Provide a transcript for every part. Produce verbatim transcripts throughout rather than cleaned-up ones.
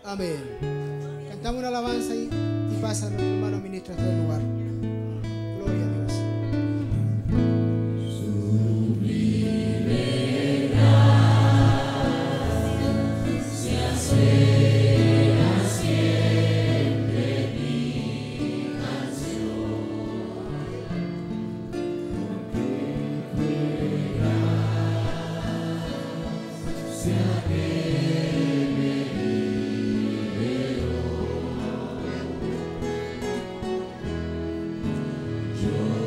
Amén. Cantamos una alabanza y, y pasa nuestro hermano ministro a este lugar. Gloria a Dios. Yo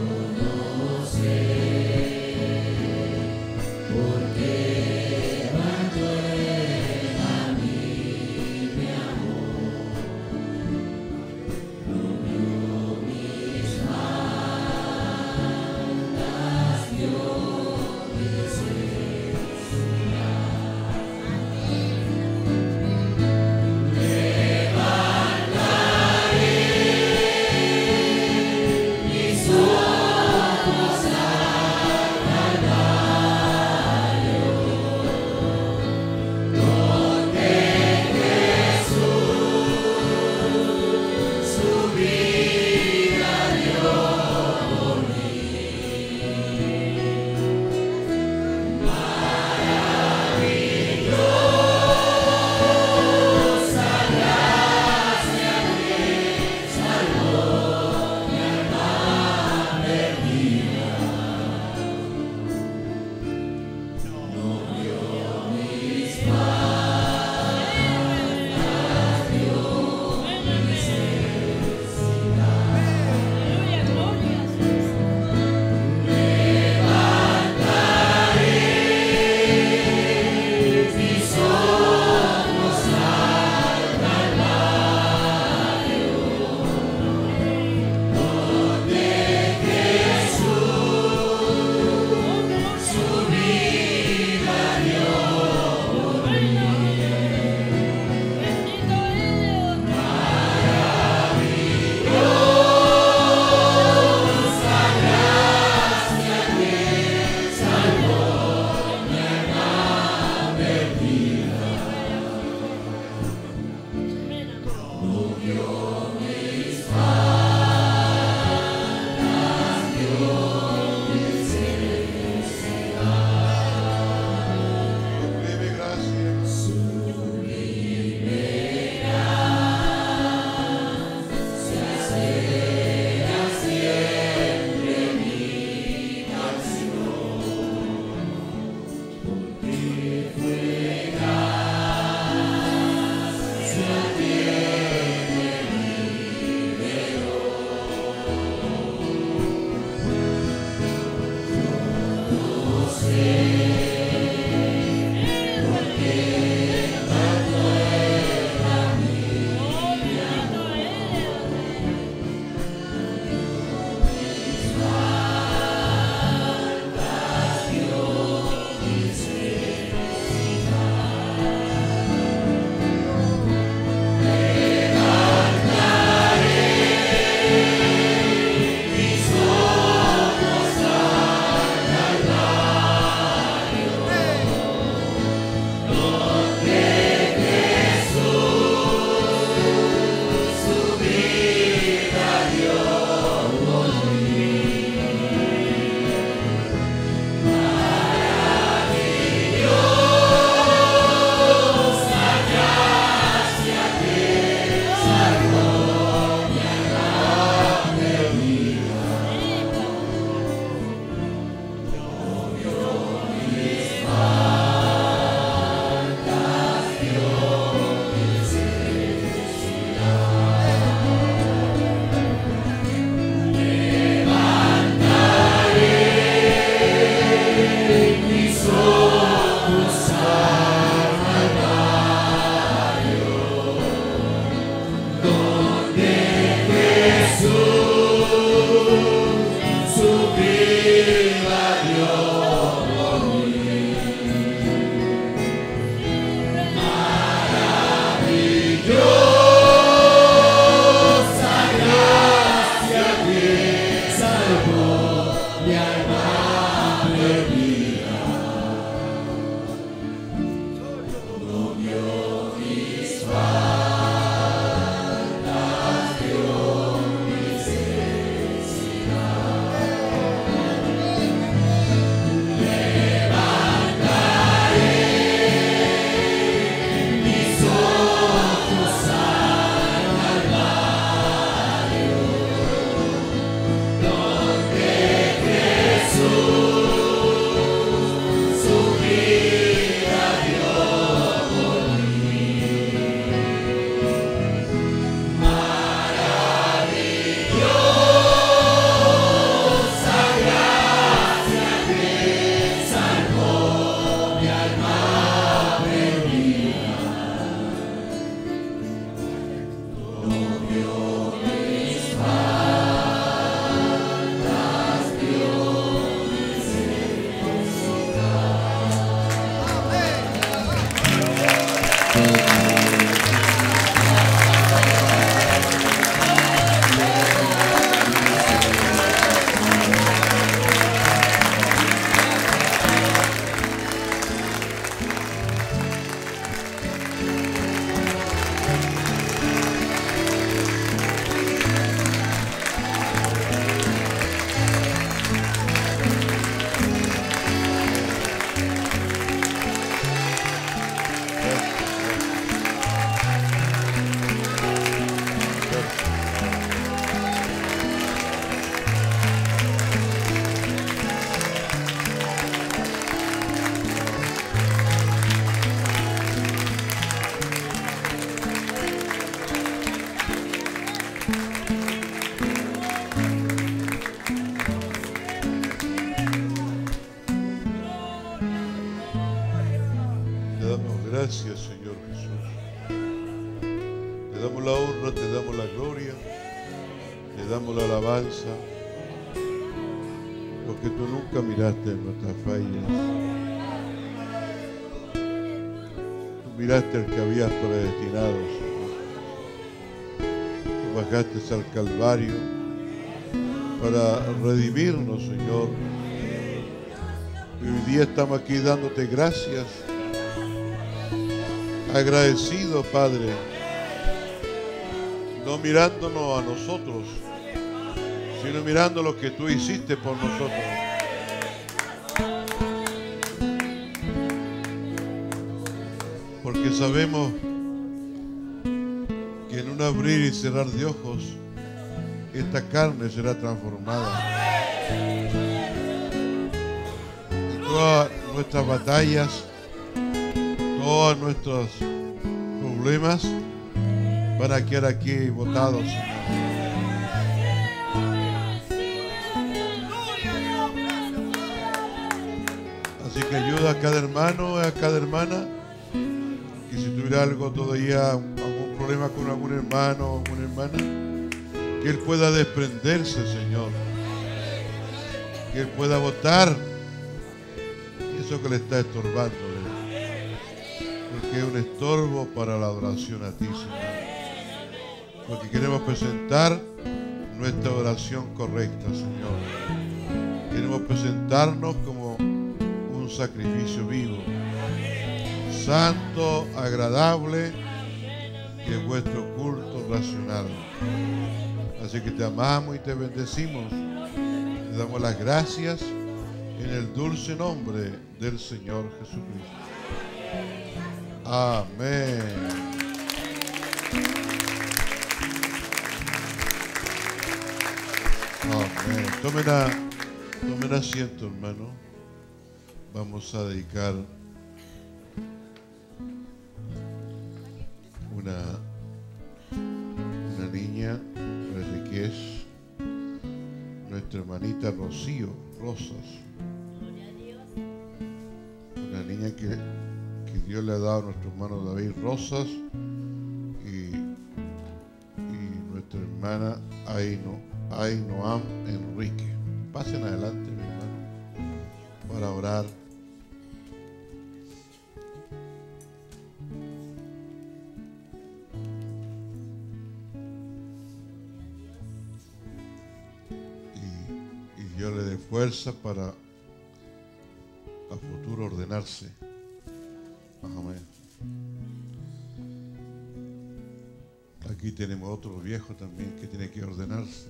Te damos la honra, te damos la gloria, te damos la alabanza, porque tú nunca miraste nuestras fallas. Tú miraste al que habías predestinado, Señor. Tú bajaste al Calvario para redimirnos, Señor. Y hoy día estamos aquí dándote gracias, agradecido, Padre, no mirándonos a nosotros, sino mirando lo que tú hiciste por nosotros. Porque sabemos que en un abrir y cerrar de ojos, esta carne será transformada. Y todas nuestras batallas, todos nuestros problemas van a quedar aquí botados, Señor. Así que ayuda a cada hermano, a cada hermana, que si tuviera algo todavía, algún problema con algún hermano o alguna hermana, que él pueda desprenderse, Señor. Que él pueda botar eso que le está estorbando, porque es un estorbo para la adoración a ti, Señor. Porque queremos presentar nuestra oración correcta, Señor. Queremos presentarnos como un sacrificio vivo, santo, agradable, que es vuestro culto racional. Así que te amamos y te bendecimos. Te damos las gracias en el dulce nombre del Señor Jesucristo. Amén. Amén. Tomen, a, tomen asiento, hermano. Vamos a dedicar una, una niña, Enriquez, nuestra hermanita Rocío Rosas. Una niña que, que Dios le ha dado a nuestro hermano David Rosas y, y nuestra hermana Aino, Ainoam Enrique. Pasen adelante, mi hermano, para orar. Y, y Dios le dé fuerza para a futuro ordenarse. Amén. Aquí tenemos otro viejo también que tiene que ordenarse.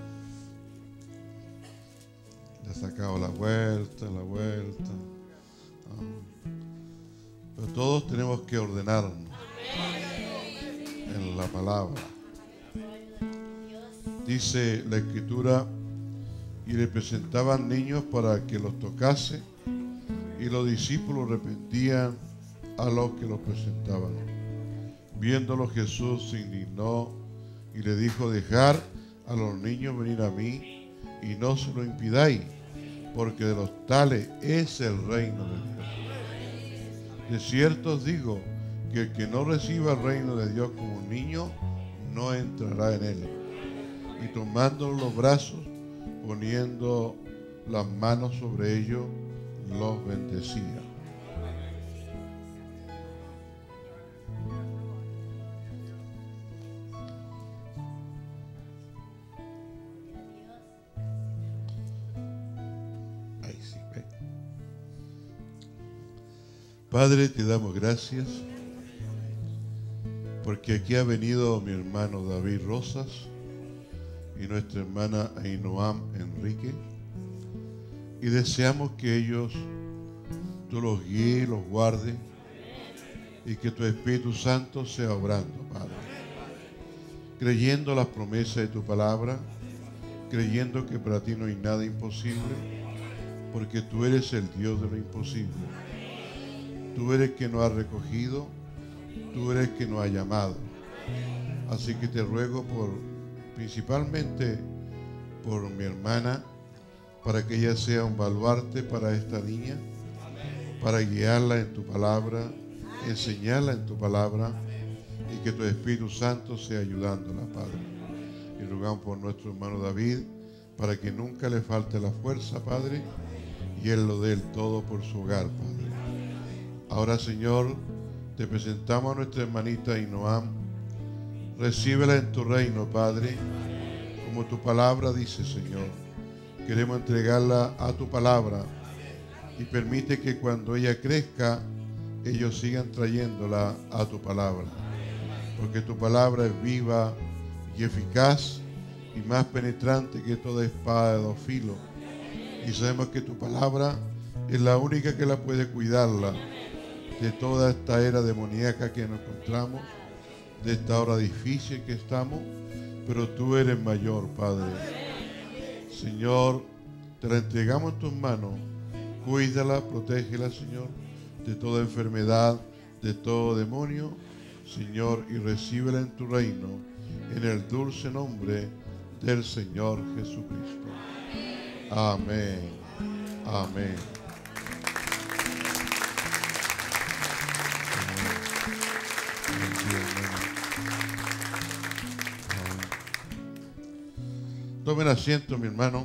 Le ha sacado la vuelta, la vuelta. Ah. Pero todos tenemos que ordenarnos en la palabra. Dice la Escritura, y le presentaban niños para que los tocase, y los discípulos reprendían a los que los presentaban. Viéndolo, Jesús se indignó y le dijo: dejar a los niños venir a mí y no se lo impidáis, porque de los tales es el reino de Dios. De cierto os digo que el que no reciba el reino de Dios como un niño no entrará en él. Y tomándolo los brazos, poniendo las manos sobre ellos, los bendecía. Ahí sí, ve. Padre, te damos gracias porque aquí ha venido mi hermano David Rosas y nuestra hermana Ainoam Enrique, y deseamos que ellos, tú los guíes, los guardes, y que tu Espíritu Santo sea obrando, Padre. Creyendo las promesas de tu palabra, creyendo que para ti no hay nada imposible, porque tú eres el Dios de lo imposible. Tú eres que nos ha recogido, tú eres que nos ha llamado. Así que te ruego por, principalmente por mi hermana, para que ella sea un baluarte para esta niña, para guiarla en tu palabra, enseñarla en tu palabra, y que tu Espíritu Santo sea ayudándola, Padre. Y rogamos por nuestro hermano David para que nunca le falte la fuerza, Padre, y Él lo dé el todo por su hogar, Padre. Ahora, Señor, te presentamos a nuestra hermanita Inoam. Recíbela en tu reino, Padre, como tu palabra dice, Señor. Queremos entregarla a tu palabra y permite que cuando ella crezca, ellos sigan trayéndola a tu palabra. Porque tu palabra es viva y eficaz y más penetrante que toda espada de dos filos. Y sabemos que tu palabra es la única que la puede cuidarla de toda esta era demoníaca que nos encontramos, de esta hora difícil que estamos, pero tú eres mayor, Padre. Señor, te la entregamos en tus manos. Cuídala, protégela, Señor, de toda enfermedad, de todo demonio, Señor, y recíbela en tu reino, en el dulce nombre del Señor Jesucristo. Amén. Amén. Tomen asiento, mi hermano.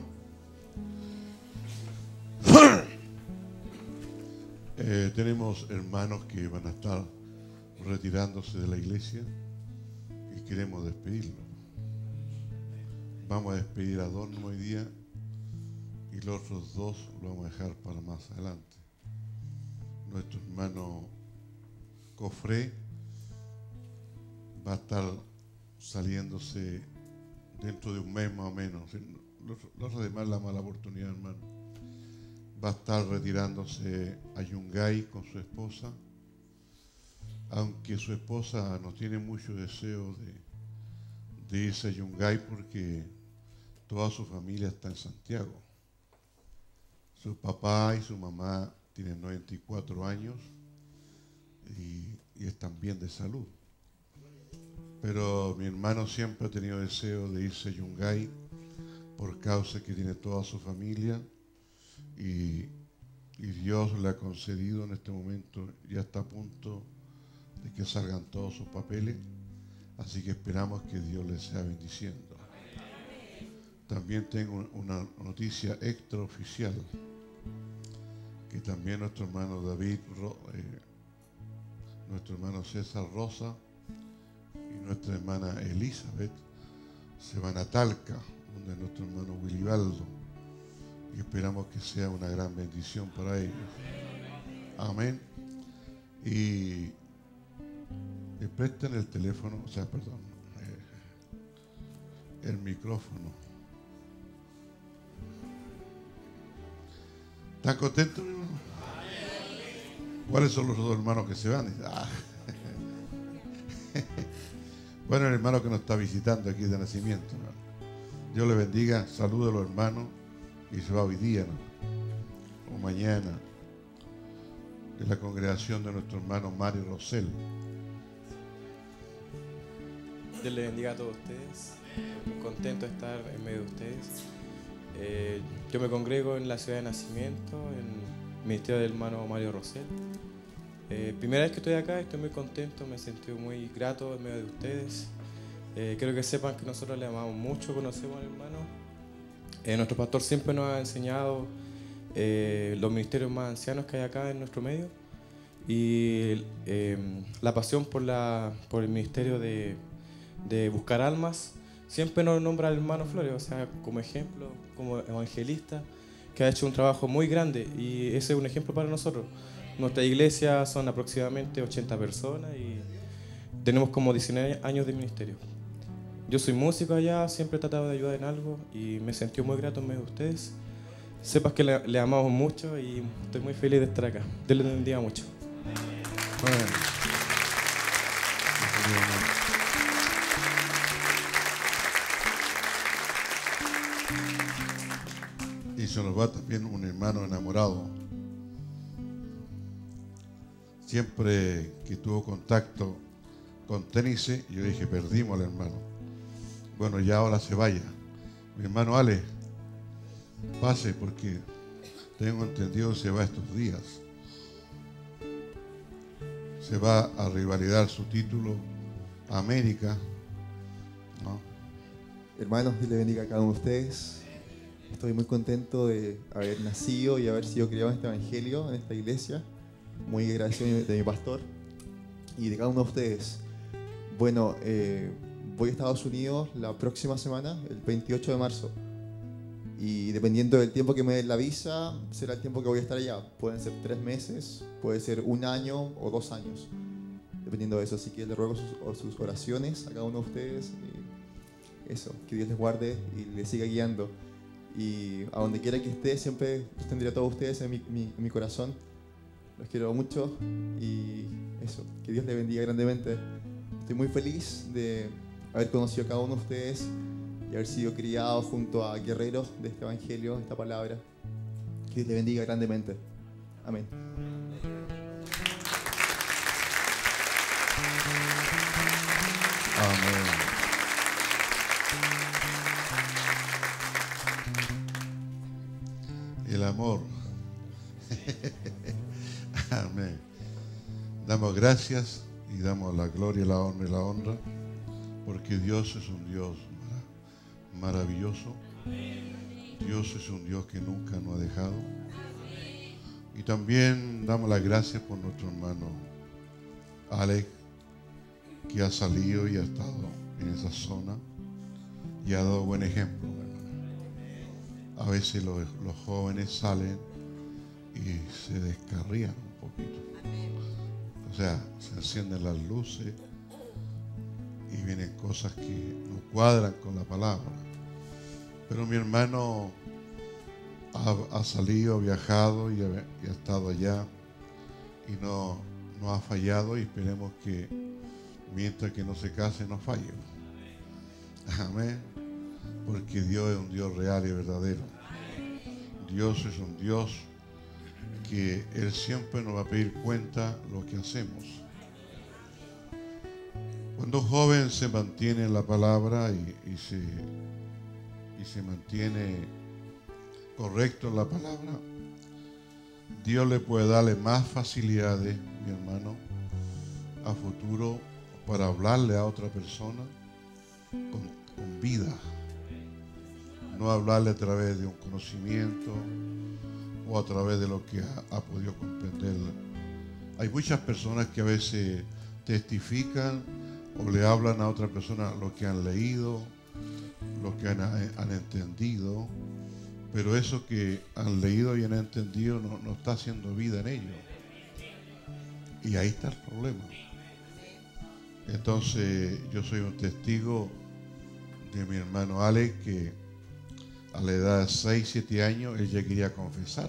Eh, tenemos hermanos que van a estar retirándose de la iglesia y queremos despedirlos. Vamos a despedir a dos hoy día y los otros dos los vamos a dejar para más adelante. Nuestro hermano Cofré va a estar saliéndose dentro de un mes más o menos. Los, los demás la mala oportunidad, hermano. Va a estar retirándose a Yungay con su esposa, aunque su esposa no tiene mucho deseo de, de irse a Yungay porque toda su familia está en Santiago. Su papá y su mamá tienen noventa y cuatro años y, y están bien de salud. Pero mi hermano siempre ha tenido deseo de irse a Yungay por causa que tiene toda su familia y, y Dios le ha concedido en este momento, ya está a punto de que salgan todos sus papeles, así que esperamos que Dios les sea bendiciendo. También tengo una noticia extraoficial, que también nuestro hermano David, eh, nuestro hermano César Rosa y nuestra hermana Elizabeth se van a Talca, donde nuestro hermano Wilibaldo, y esperamos que sea una gran bendición para ellos. Amén. Y le prestan el teléfono, o sea, perdón, eh, el micrófono. ¿Están contentos, mi hermano? ¿Cuáles son los dos hermanos que se van? Dice, ah. Bueno, el hermano que nos está visitando aquí de nacimiento, ¿no? Dios le bendiga, salude a los hermanos y se va hoy día, ¿no? O mañana, de la congregación de nuestro hermano Mario Rosell. Dios le bendiga a todos ustedes, muy contento de estar en medio de ustedes. Eh, yo me congrego en la ciudad de nacimiento, en el ministerio del hermano Mario Rosell. Eh, primera vez que estoy acá, estoy muy contento, me he sentido muy grato en medio de ustedes. Eh, quiero que sepan que nosotros le amamos mucho, conocemos al hermano. Eh, nuestro pastor siempre nos ha enseñado eh, los ministerios más ancianos que hay acá en nuestro medio y eh, la pasión por, la, por el ministerio de, de buscar almas. Siempre nos nombra al hermano Flores, o sea, como ejemplo, como evangelista, que ha hecho un trabajo muy grande y ese es un ejemplo para nosotros. Nuestra iglesia son aproximadamente ochenta personas y tenemos como diecinueve años de ministerio. Yo soy músico allá, siempre he tratado de ayudar en algo y me sentí muy grato en medio de ustedes. Sepas que le, le amamos mucho y estoy muy feliz de estar acá. Dios les bendiga mucho. Bueno. Y se nos va también un hermano enamorado. Siempre que tuvo contacto con Tenice, yo dije, perdimos al hermano. Bueno, ya ahora se vaya. Mi hermano Ale, pase porque tengo entendido que se va estos días. Se va a revalidar su título América, ¿no? Hermanos, Dios les bendiga a cada uno de ustedes. Estoy muy contento de haber nacido y haber sido criado en este evangelio, en esta iglesia. Muy agradecido de mi pastor y de cada uno de ustedes. Bueno, eh, voy a Estados Unidos la próxima semana, el veintiocho de marzo. Y dependiendo del tiempo que me dé la visa, será el tiempo que voy a estar allá. Pueden ser tres meses, puede ser un año o dos años, dependiendo de eso. Así que les ruego sus, sus oraciones a cada uno de ustedes. Y eso, que Dios les guarde y les siga guiando. Y a donde quiera que esté, siempre los tendré a todos ustedes en mi, mi, en mi corazón. Los quiero mucho y eso, que Dios les bendiga grandemente. Estoy muy feliz de haber conocido a cada uno de ustedes y haber sido criado junto a guerreros de este evangelio, de esta palabra. Que Dios les bendiga grandemente. Amén. Amén. El amor. Amén. Damos gracias y damos la gloria, la honra y la honra, porque Dios es un Dios marav- maravilloso. Dios es un Dios que nunca nos ha dejado. Y también damos las gracias por nuestro hermano Alex, que ha salido y ha estado en esa zona y ha dado buen ejemplo. A veces los, los jóvenes salen y se descarrían un poquito. O sea, se encienden las luces y vienen cosas que no cuadran con la palabra. Pero mi hermano ha, ha salido, ha viajado y ha, y ha estado allá y no, no ha fallado, y esperemos que mientras que no se case no falle. Amén. Porque Dios es un Dios real y verdadero. Dios es un Dios que Él siempre nos va a pedir cuenta lo que hacemos. Cuando un joven se mantiene en la palabra y, y, se, y se mantiene correcto en la palabra, Dios le puede darle más facilidades, mi hermano, a futuro para hablarle a otra persona con, con vida. No hablarle a través de un conocimiento o a través de lo que ha, ha podido comprender. Hay muchas personas que a veces testifican o le hablan a otra persona lo que han leído, lo que han, han entendido, pero eso que han leído y han entendido no, no está haciendo vida en ellos. Y ahí está el problema. Entonces yo soy un testigo de mi hermano Alex, que a la edad de seis, siete años él ya quería confesar.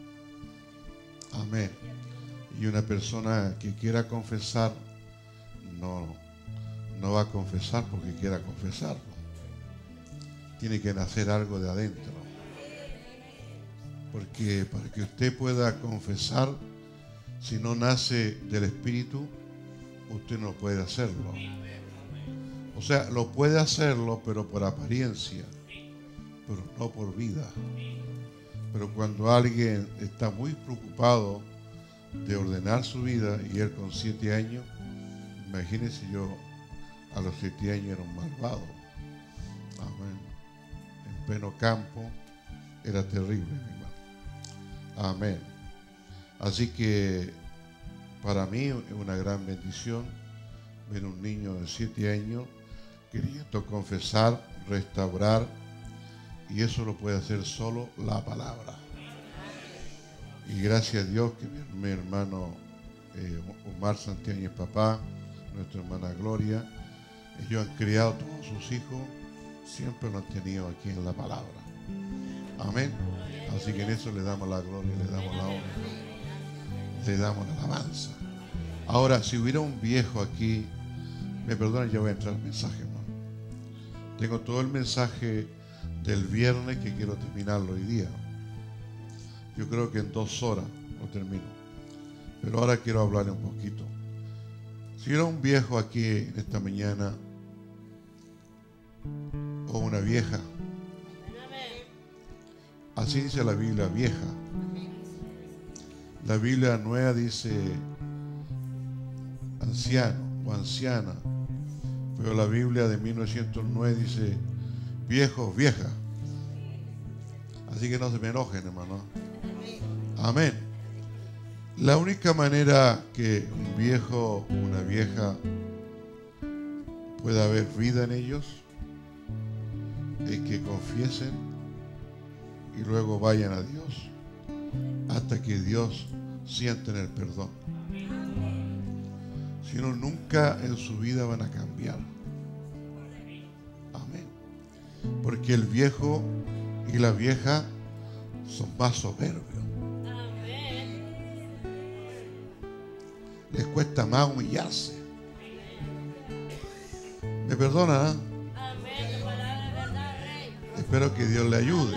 Amén. Y una persona que quiera confesar no, no va a confesar porque quiera confesarlo. Tiene que nacer algo de adentro. Porque para que usted pueda confesar, si no nace del Espíritu, usted no puede hacerlo. O sea, lo puede hacerlo, pero por apariencia, pero no por vida. Pero cuando alguien está muy preocupado de ordenar su vida, y él con siete años, imagínense, yo a los siete años era un malvado. Amén. En pleno campo era terrible, mi hermano. Amén. Así que para mí es una gran bendición ver un niño de siete años queriendo confesar, restaurar, y eso lo puede hacer solo la palabra. Y gracias a Dios que mi, mi hermano eh, Omar Santiago, papá, nuestra hermana Gloria, ellos han criado a todos sus hijos, siempre lo han tenido aquí en la palabra. Amén. Así que en eso le damos la gloria, le damos la honra, le damos la alabanza. Ahora, si hubiera un viejo aquí, me perdonen, yo voy a entrar al mensaje, hermano. Tengo todo el mensaje del viernes que quiero terminarlo hoy día. Yo creo que en dos horas lo termino. Pero ahora quiero hablarle un poquito. Si hubiera un viejo aquí en esta mañana, o una vieja, así dice la Biblia vieja. La Biblia nueva dice anciano o anciana. pero la Biblia de mil novecientos nueve dice viejos, viejas. Así que no se me enojen, hermano. Amén. La única manera que un viejo, una vieja pueda haber vida en ellos es que confiesen y luego vayan a Dios hasta que Dios sienten el perdón. Si no, nunca en su vida van a cambiar. Amén. Porque el viejo y la vieja son más soberbios. Les cuesta más humillarse. ¿Me perdonan? ¿Eh? Espero que Dios le ayude.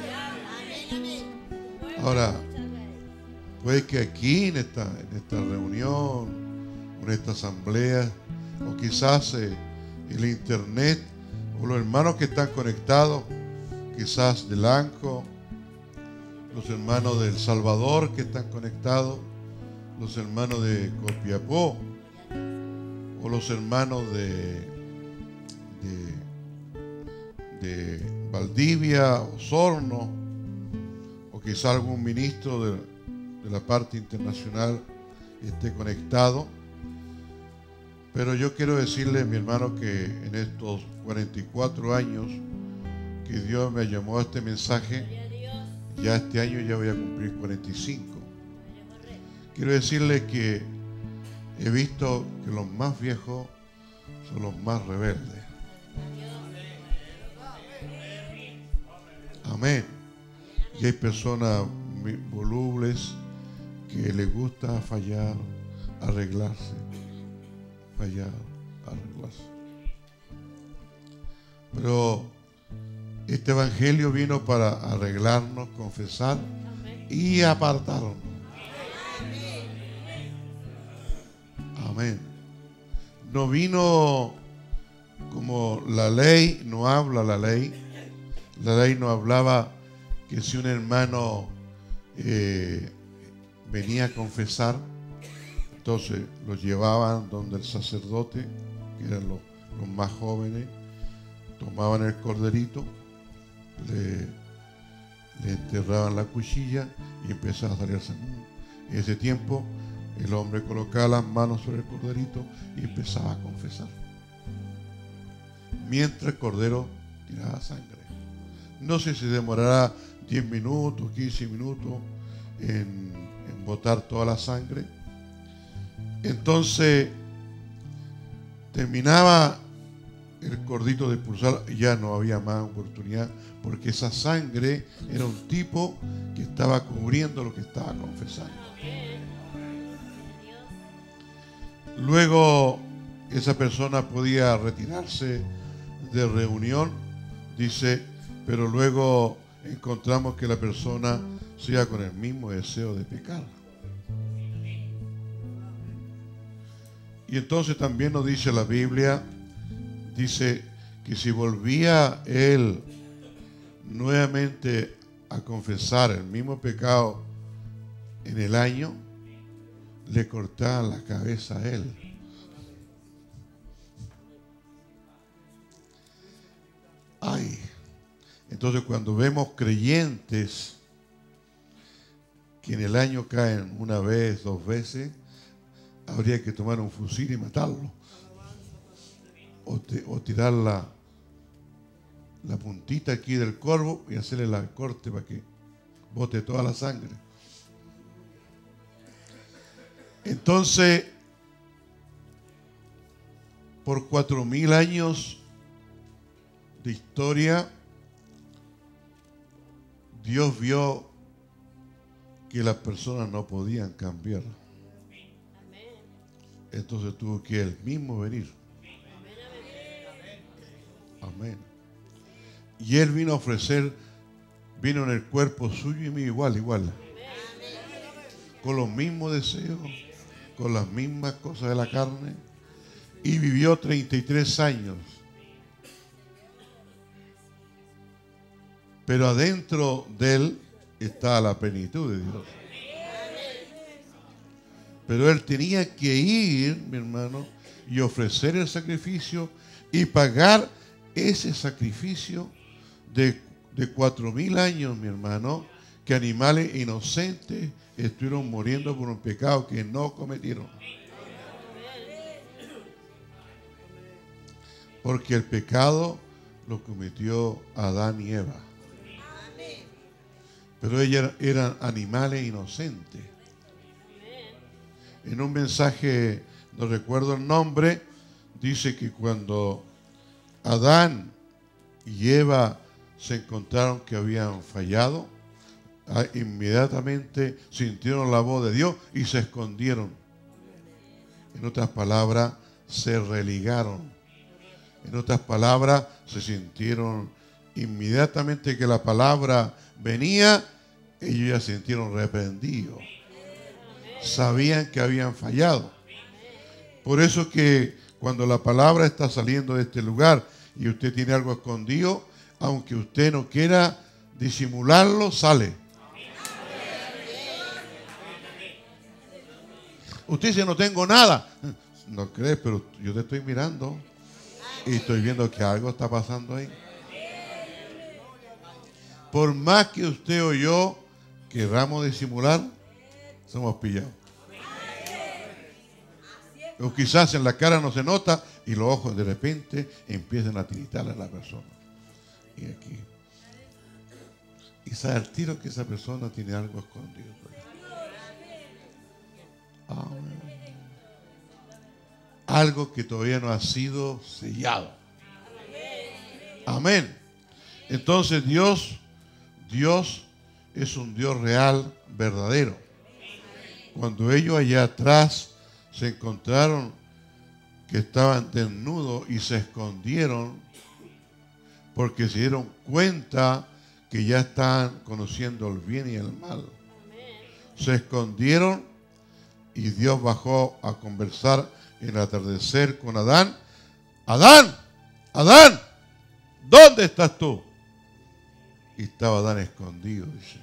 Ahora, puede que aquí en esta, en esta reunión, en esta asamblea, o quizás eh, en el internet, o los hermanos que están conectados, quizás de Lanco, los hermanos de El Salvador que están conectados, los hermanos de Copiapó, o los hermanos de, de, de Valdivia, Osorno, o quizá algún ministro de, de la parte internacional esté conectado. Pero yo quiero decirle, mi hermano, que en estos cuarenta y cuatro años que Dios me llamó a este mensaje, ya este año ya voy a cumplir cuarenta y cinco. Quiero decirle que he visto que los más viejos son los más rebeldes. Amén. Y hay personas volubles que les gusta fallar, arreglarse, fallar, arreglarse. Pero este evangelio vino para arreglarnos, confesar y apartarnos. Amén. No vino como la ley, no habla la ley. La ley no hablaba que si un hermano eh, venía a confesar, entonces lo llevaban donde el sacerdote, que eran los, los más jóvenes, tomaban el corderito, le, le enterraban la cuchilla y empezaba a salir el sangre. En ese tiempo el hombre colocaba las manos sobre el corderito y empezaba a confesar, mientras el cordero tiraba sangre. No sé si demorará diez minutos, quince minutos en, en botar toda la sangre. Entonces terminaba el cordito de expulsar, ya no había más oportunidad, porque esa sangre era un tipo que estaba cubriendo lo que estaba confesando. Luego esa persona podía retirarse de reunión, dice, pero luego encontramos que la persona siga con el mismo deseo de pecar. Y entonces también nos dice la Biblia, dice que si volvía él nuevamente a confesar el mismo pecado en el año, le cortaban la cabeza a él. Ay, entonces cuando vemos creyentes que en el año caen una vez, dos veces, habría que tomar un fusil y matarlo. O, te, o tirar la, la puntita aquí del corvo y hacerle la corte para que bote toda la sangre. Entonces, por cuatro mil años de historia, Dios vio que las personas no podían cambiar. Entonces tuvo que él mismo venir. Amén. Y él vino a ofrecer, vino en el cuerpo suyo y mío igual, igual. Con los mismos deseos, con las mismas cosas de la carne. Y vivió treinta y tres años. Pero adentro de él está la plenitud de Dios. Pero él tenía que ir, mi hermano, y ofrecer el sacrificio y pagar ese sacrificio de, de cuatro mil años, mi hermano, que animales inocentes estuvieron muriendo por un pecado que no cometieron. Porque el pecado lo cometió Adán y Eva. Pero ellos eran animales inocentes. En un mensaje, no recuerdo el nombre, dice que cuando Adán y Eva se encontraron que habían fallado, inmediatamente sintieron la voz de Dios y se escondieron. En otras palabras, se religaron. En otras palabras, se sintieron inmediatamente que la palabra venía, ellos ya se sintieron reprendidos. Sabían que habían fallado. Por eso que cuando la palabra está saliendo de este lugar y usted tiene algo escondido, aunque usted no quiera disimularlo, sale. Usted dice, no tengo nada. No crees, pero yo te estoy mirando y estoy viendo que algo está pasando ahí. Por más que usted o yo queramos disimular, somos pillados. O quizás en la cara no se nota y los ojos de repente empiezan a tiritar a la persona. Y aquí. Y sabe al tiro que esa persona tiene algo escondido. Amén. Algo que todavía no ha sido sellado. Amén. Entonces Dios, Dios es un Dios real, verdadero. Cuando ellos allá atrás se encontraron que estaban desnudos y se escondieron porque se dieron cuenta que ya estaban conociendo el bien y el mal. Se escondieron y Dios bajó a conversar en el atardecer con Adán. Adán, Adán, ¿dónde estás tú? Y estaba Adán escondido, dice.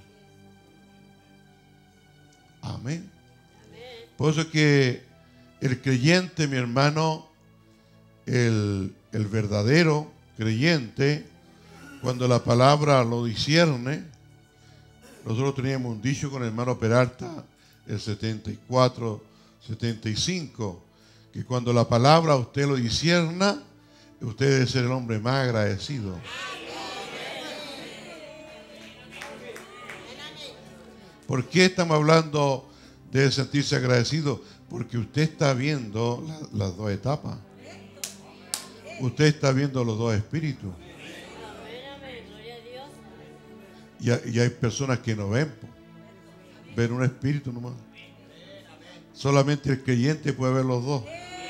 Amén. Por eso que el creyente, mi hermano, el, el verdadero creyente, cuando la palabra lo discierne, nosotros teníamos un dicho con el hermano Peralta, el setenta y cuatro, setenta y cinco, que cuando la palabra usted lo discierna, usted debe ser el hombre más agradecido. ¿Por qué estamos hablando de sentirse agradecido? Porque usted está viendo la, las dos etapas. Usted está viendo los dos espíritus. Y, y hay personas que no ven. Ven un espíritu nomás. Solamente el creyente puede ver los dos.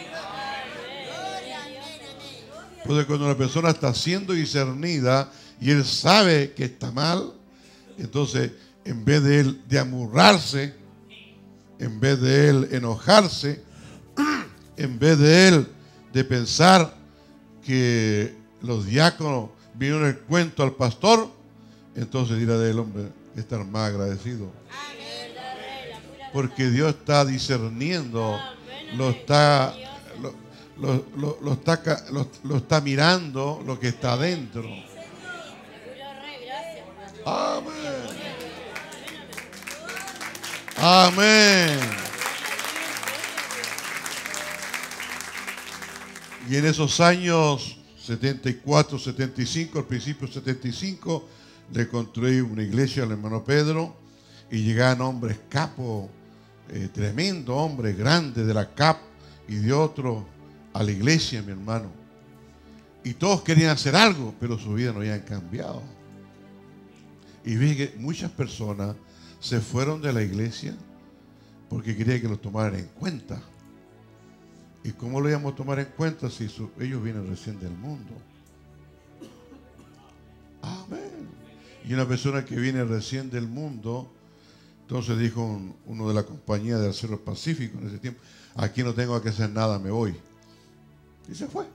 Porque cuando una persona está siendo discernida y él sabe que está mal, entonces en vez de él de amurrarse, en vez de él enojarse, en vez de él de pensar que los diáconos vinieron el cuento al pastor, entonces dirá del hombre estar más agradecido. Porque Dios está discerniendo, lo está, lo, lo, lo, lo está, lo, lo está mirando lo que está adentro. Amén. Amén. Y en esos años setenta y cuatro, setenta y cinco, al principio setenta y cinco, le construí una iglesia al hermano Pedro y llegaban hombres capos, eh, tremendo hombres grandes de la C A P y de otros a la iglesia, mi hermano. Y todos querían hacer algo, pero su vida no habían cambiado. Y vi que muchas personas se fueron de la iglesia porque querían que los tomaran en cuenta. ¿Y cómo lo íbamos a tomar en cuenta si su, ellos vienen recién del mundo? Amén. Y una persona que viene recién del mundo, entonces dijo un, uno de la compañía del Cerro Pacífico en ese tiempo, aquí no tengo que hacer nada, me voy. Y se fue.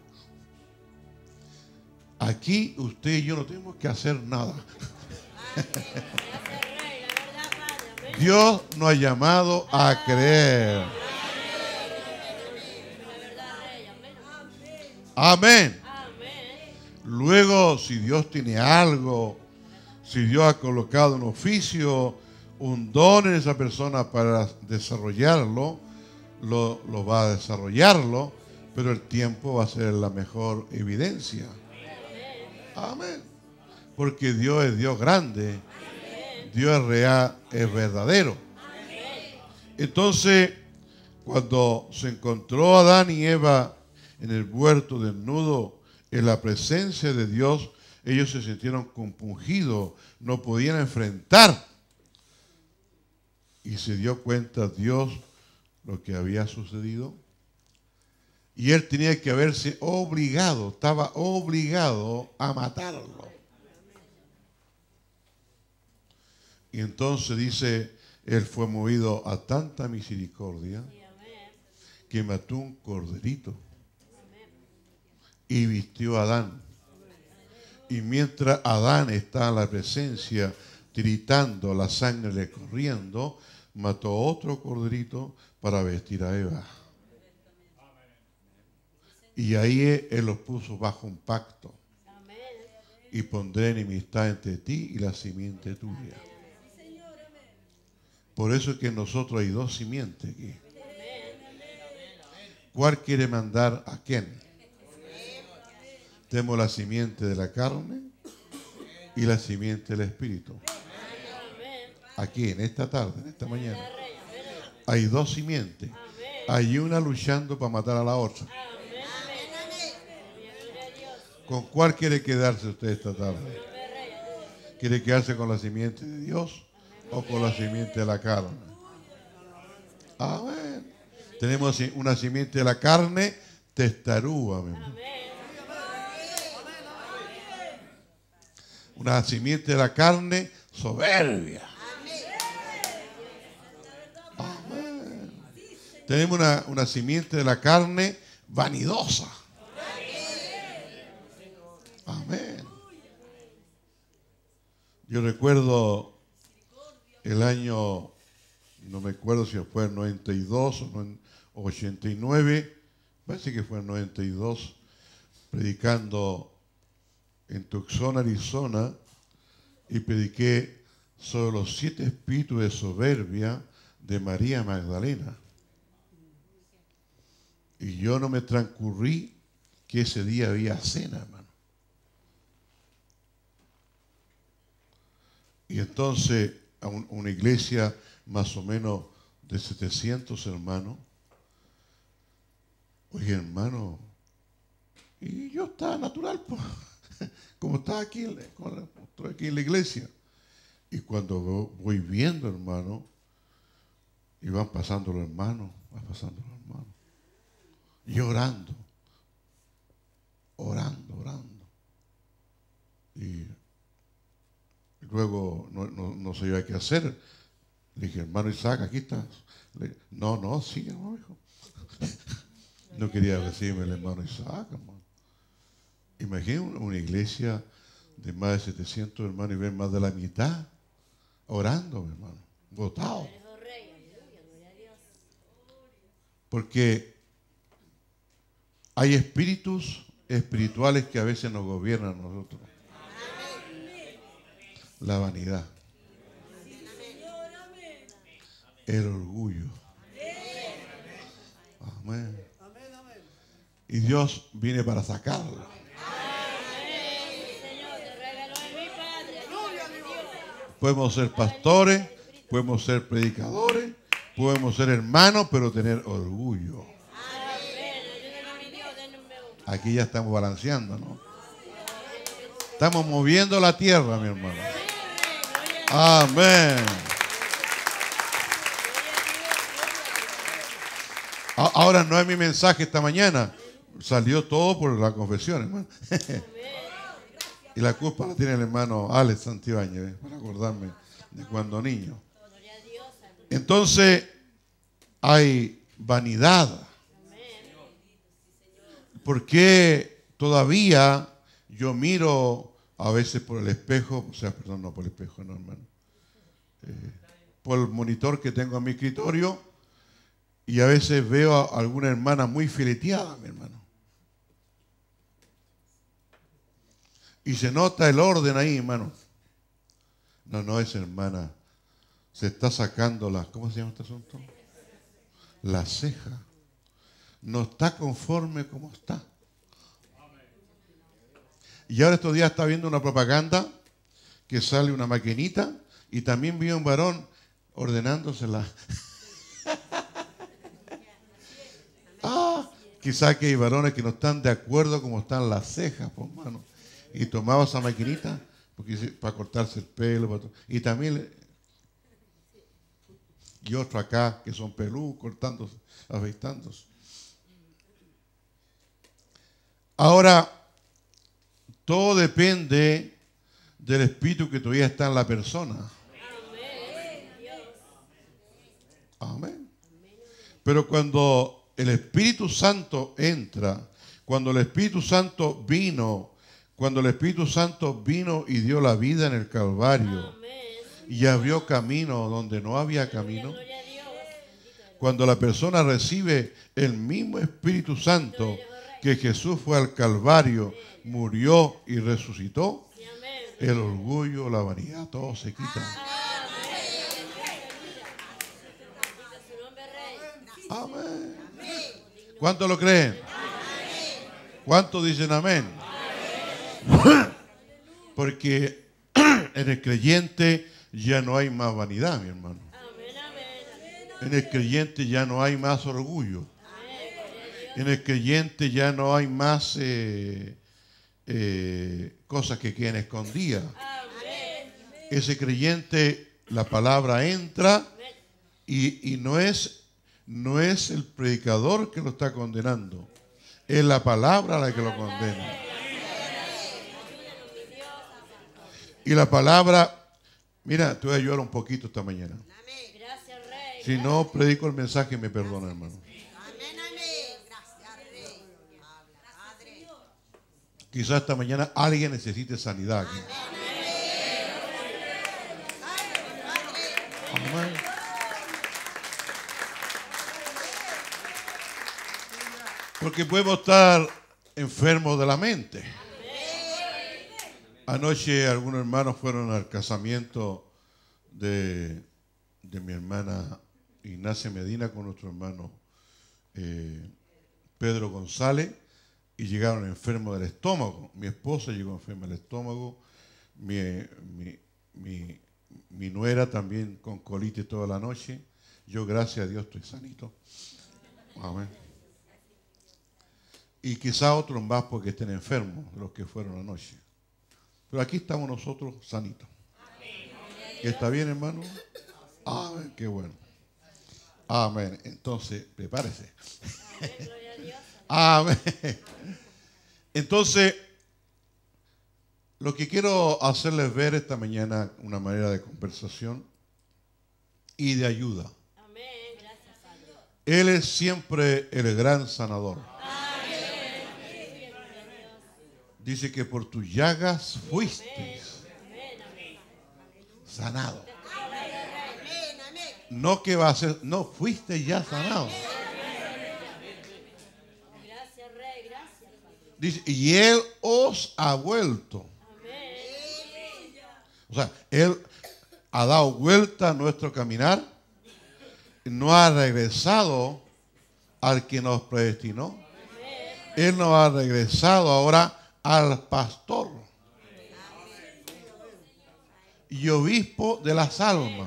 Aquí usted y yo no tenemos que hacer nada. Dios nos ha llamado a creer. Amén. Luego, si Dios tiene algo, si Dios ha colocado un oficio, un don en esa persona para desarrollarlo, lo, lo va a desarrollarlo, pero el tiempo va a ser la mejor evidencia. Amén. Porque Dios es Dios grande. Dios es real, es verdadero. Entonces, cuando se encontró Adán y Eva en el huerto desnudo, en la presencia de Dios, ellos se sintieron compungidos, no podían enfrentar. Y se dio cuenta Dios lo que había sucedido. Y él tenía que haberse obligado, estaba obligado a matarlo. Y entonces dice, él fue movido a tanta misericordia que mató un corderito y vistió a Adán. Y mientras Adán está en la presencia, tiritando, la sangre corriendo, mató otro corderito para vestir a Eva. Y ahí él los puso bajo un pacto. Y pondré enemistad entre ti y la simiente tuya. Por eso es que en nosotros hay dos simientes aquí. ¿Cuál quiere mandar a quién? Tenemos la simiente de la carne y la simiente del espíritu. Aquí, en esta tarde, en esta mañana, hay dos simientes. Hay una luchando para matar a la otra. ¿Con cuál quiere quedarse usted esta tarde? ¿Quiere quedarse con la simiente de Dios o con la simiente de la carne? Amén. Tenemos una simiente de la carne, testarúa, mi hermano. Una simiente de la carne, soberbia. Amén. Tenemos una, una simiente de la carne, vanidosa. Amén. Yo recuerdo el año, no me acuerdo si fue el noventa y dos o ochenta y nueve, parece que fue el noventa y dos, predicando en Tucson, Arizona, y prediqué sobre los siete espíritus de soberbia de María Magdalena. Y yo no me transcurrí que ese día había cena, hermano. Y entonces, a un, una iglesia más o menos de setecientos hermanos, oye, hermano, y yo estaba natural, pues. Como estaba aquí, estoy aquí en la iglesia. Y cuando voy viendo, hermano, y van pasando los hermanos, van pasando los hermanos. Y orando, orando, orando. Y luego no, no, no sabía qué hacer. Le dije, hermano Isaac, aquí estás. Le, no, no, sigue, hermano, hijo. No quería recibirme el hermano Isaac, hermano. Imagínate una iglesia de más de setecientos hermanos y ver más de la mitad orando, mi hermano, votados. Porque hay espíritus espirituales que a veces nos gobiernan a nosotros. La vanidad, el orgullo. Amén. Y Dios viene para sacarlo. Podemos ser pastores, podemos ser predicadores, podemos ser hermanos, pero tener orgullo. Aquí ya estamos balanceando, ¿no? Estamos moviendo la tierra, mi hermano. Amén. Ahora no es mi mensaje esta mañana. Salió todo por la confesión, hermano. Y la culpa la tiene el hermano Alex Santibáñez, ¿eh? Para acordarme de cuando niño. Entonces, hay vanidad. ¿Por qué todavía yo miro a veces por el espejo? O sea, perdón, no por el espejo, no, hermano. Eh, por el monitor que tengo en mi escritorio, y a veces veo a alguna hermana muy fileteada, mi hermano. Y se nota el orden ahí, hermano. No, no es hermana. Se está sacando la, ¿cómo se llama este asunto? La ceja. No está conforme como está. Y ahora estos días está viendo una propaganda que sale una maquinita y también vio un varón ordenándosela. Ah, quizás que hay varones que no están de acuerdo como están las cejas, pues, hermano. Y tomaba esa maquinita porque, para cortarse el pelo. Para, y también, y otro acá que son pelú, cortándose, afeitándose. Ahora, todo depende del espíritu que todavía está en la persona. Amén. Pero cuando el Espíritu Santo entra, cuando el Espíritu Santo vino, cuando el Espíritu Santo vino y dio la vida en el Calvario y abrió camino donde no había camino, cuando la persona recibe el mismo Espíritu Santo que Jesús fue al Calvario, murió y resucitó, el orgullo, la vanidad, todo se quita. Amén. ¿Cuántos lo creen? ¿Cuántos dicen amén? Porque en el creyente ya no hay más vanidad, mi hermano. En el creyente ya no hay más orgullo. En el creyente ya no hay más eh, eh, cosas que queden escondidas. Ese creyente, la palabra entra y, y no es, no es el predicador que lo está condenando. Es la palabra la que lo condena. Y la palabra, mira, te voy a ayudar un poquito esta mañana. Si no predico el mensaje, me perdona, hermano. Quizás esta mañana alguien necesite sanidad aquí. Amén. Porque podemos estar enfermos de la mente. Anoche algunos hermanos fueron al casamiento de, de mi hermana Ignacia Medina con nuestro hermano eh, Pedro González. Y llegaron enfermos del estómago. Mi esposa llegó enferma del estómago. Mi, mi, mi, mi nuera también con colitis toda la noche. Yo, gracias a Dios, estoy sanito. Amén. Y quizá otros más porque estén enfermos, los que fueron anoche. Pero aquí estamos nosotros sanitos. ¿Está bien, hermano? Amén, qué bueno. Amén. Entonces, prepárese. Amén. Entonces, lo que quiero hacerles ver esta mañana, una manera de conversación y de ayuda. Amén. Gracias a Dios. Él es siempre el gran sanador. Amén. Dice que por tus llagas fuiste sanado. No que va a ser, no, fuiste ya sanado. Dice, y Él os ha vuelto. O sea, Él ha dado vuelta a nuestro caminar. No ha regresado al que nos predestinó. Él nos ha regresado ahora al pastor y obispo de las almas.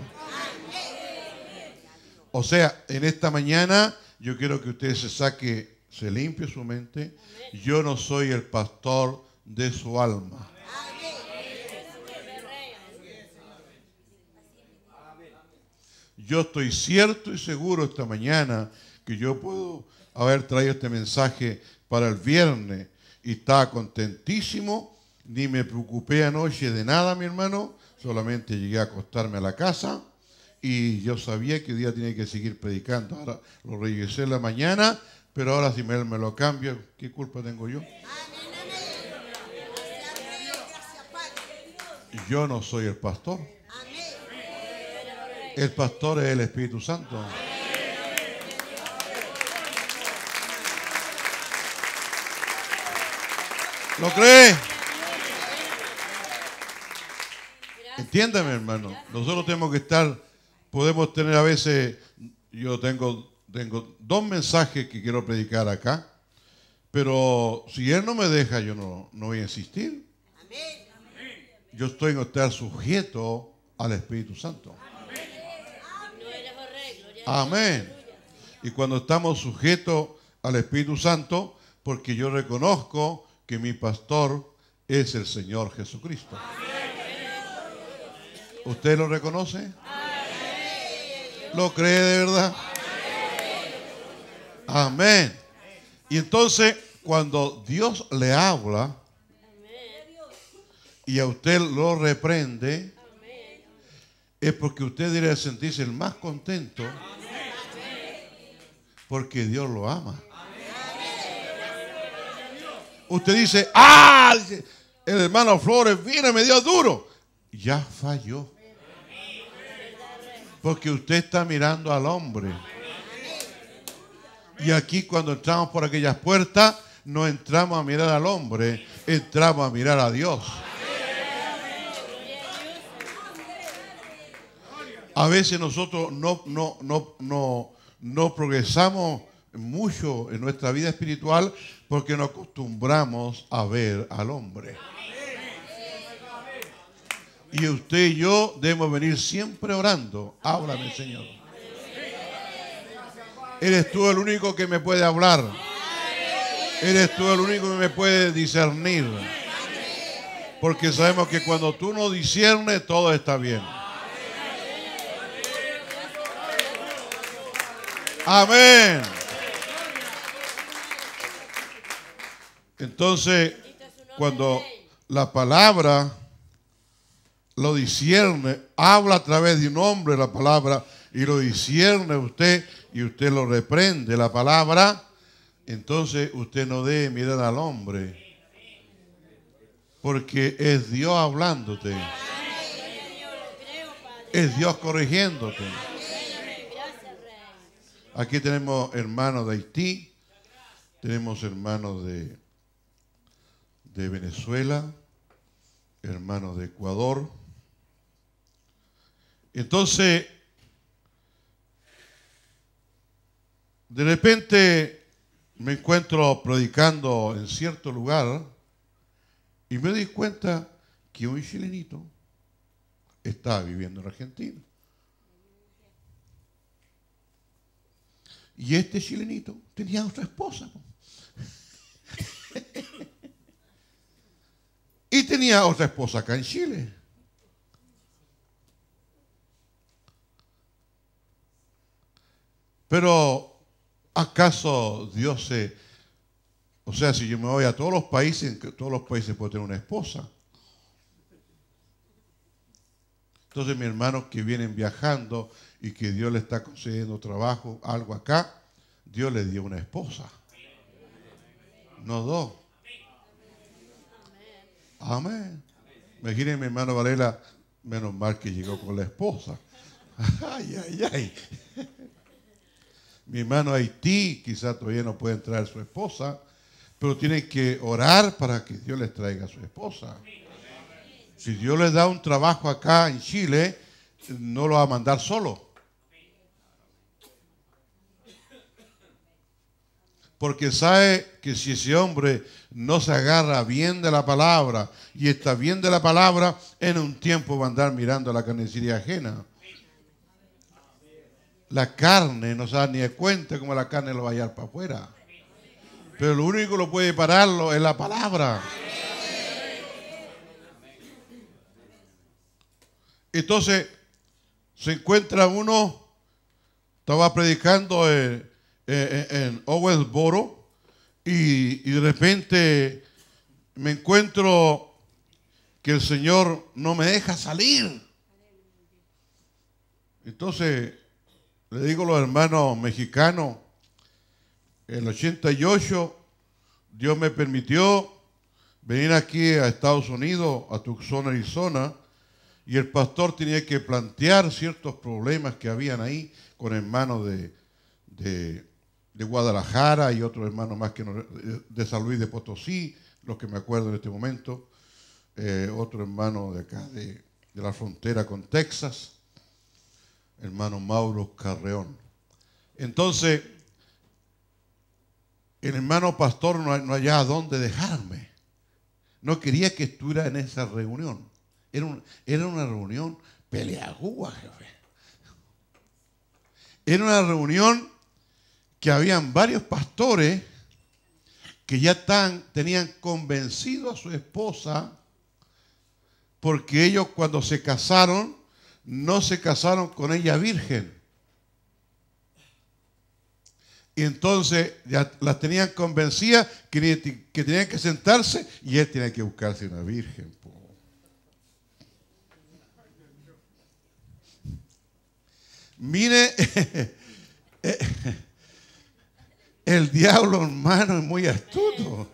O sea, en esta mañana yo quiero que usted se saque, se limpie su mente. Yo no soy el pastor de su alma. Yo estoy cierto y seguro esta mañana que yo puedo haber traído este mensaje para el viernes y estaba contentísimo, ni me preocupé anoche de nada, mi hermano, solamente llegué a acostarme a la casa y yo sabía que hoy día tenía que seguir predicando. Ahora lo revisé en la mañana, pero ahora si me, me lo cambio, ¿qué culpa tengo yo? Yo no soy el pastor. El pastor es el Espíritu Santo. ¿Lo cree? Entiéndame, hermano. Nosotros tenemos que estar, podemos tener a veces, yo tengo, tengo dos mensajes que quiero predicar acá, pero si Él no me deja, yo no, no voy a insistir. Yo estoy en estar sujeto al Espíritu Santo. Amén. Y cuando estamos sujetos al Espíritu Santo, porque yo reconozco que mi pastor es el Señor Jesucristo. ¿Usted lo reconoce? ¿Lo cree de verdad? Amén. Y entonces, cuando Dios le habla y a usted lo reprende, es porque usted debe sentirse el más contento porque Dios lo ama. Usted dice, ah, el hermano Flores vino y me dio duro. Ya falló. Porque usted está mirando al hombre. Y aquí cuando entramos por aquellas puertas, no entramos a mirar al hombre, entramos a mirar a Dios. A veces nosotros no, no, no, no, no progresamos mucho en nuestra vida espiritual porque nos acostumbramos a ver al hombre. Y usted y yo debemos venir siempre orando. Háblame, Señor. Eres tú el único que me puede hablar. Eres tú el único que me puede discernir. Porque sabemos que cuando tú no discernes, todo está bien. Amén. Entonces, cuando la palabra lo discierne, habla a través de un hombre la palabra y lo discierne usted y usted lo reprende la palabra, entonces usted no debe mirar al hombre porque es Dios hablándote, es Dios corrigiéndote. Aquí tenemos hermanos de Haití, tenemos hermanos de, de Venezuela, hermanos de Ecuador. Entonces, de repente me encuentro predicando en cierto lugar y me di cuenta que un chilenito estaba viviendo en Argentina. Y este chilenito tenía otra esposa. Y tenía otra esposa acá en Chile. Pero, ¿acaso Dios se... O sea, si yo me voy a todos los países, en todos los países puedo tener una esposa. Entonces, mis hermanos que vienen viajando y que Dios le está concediendo trabajo, algo acá, Dios le dio una esposa. No dos. Amén. Imaginen mi hermano Varela, menos mal que llegó con la esposa. Ay, ay, ay. Mi hermano Haití quizás todavía no puede traer su esposa, pero tienen que orar para que Dios les traiga a su esposa. Si Dios les da un trabajo acá en Chile, no lo va a mandar solo. Porque sabe que si ese hombre no se agarra bien de la palabra y está bien de la palabra, en un tiempo va a andar mirando la carnicería ajena. La carne no se da ni de cuenta cómo la carne lo va a hallar para afuera. Pero lo único que lo puede pararlo es la palabra. Entonces, se encuentra uno, estaba predicando en, en, en Owensboro y, y de repente me encuentro que el Señor no me deja salir. Entonces, le digo a los hermanos mexicanos, en el ochenta y ocho Dios me permitió venir aquí a Estados Unidos, a Tucson, Arizona, y el pastor tenía que plantear ciertos problemas que habían ahí con hermanos de, de, de Guadalajara y otros hermanos más que no, de San Luis de Potosí, los que me acuerdo en este momento, eh, otro hermano de acá de, de la frontera con Texas, hermano Mauro Carreón. Entonces, el hermano pastor no, no hallaba dónde dejarme. No quería que estuviera en esa reunión. Era, un, era una reunión peleagúa, jefe. Era una reunión que habían varios pastores que ya tan, tenían convencido a su esposa, porque ellos cuando se casaron, no se casaron con ella virgen. Y entonces ya las tenían convencidas que, que tenían que sentarse y él tenía que buscarse una virgen. Po. Mire, el diablo, hermano, es muy astuto.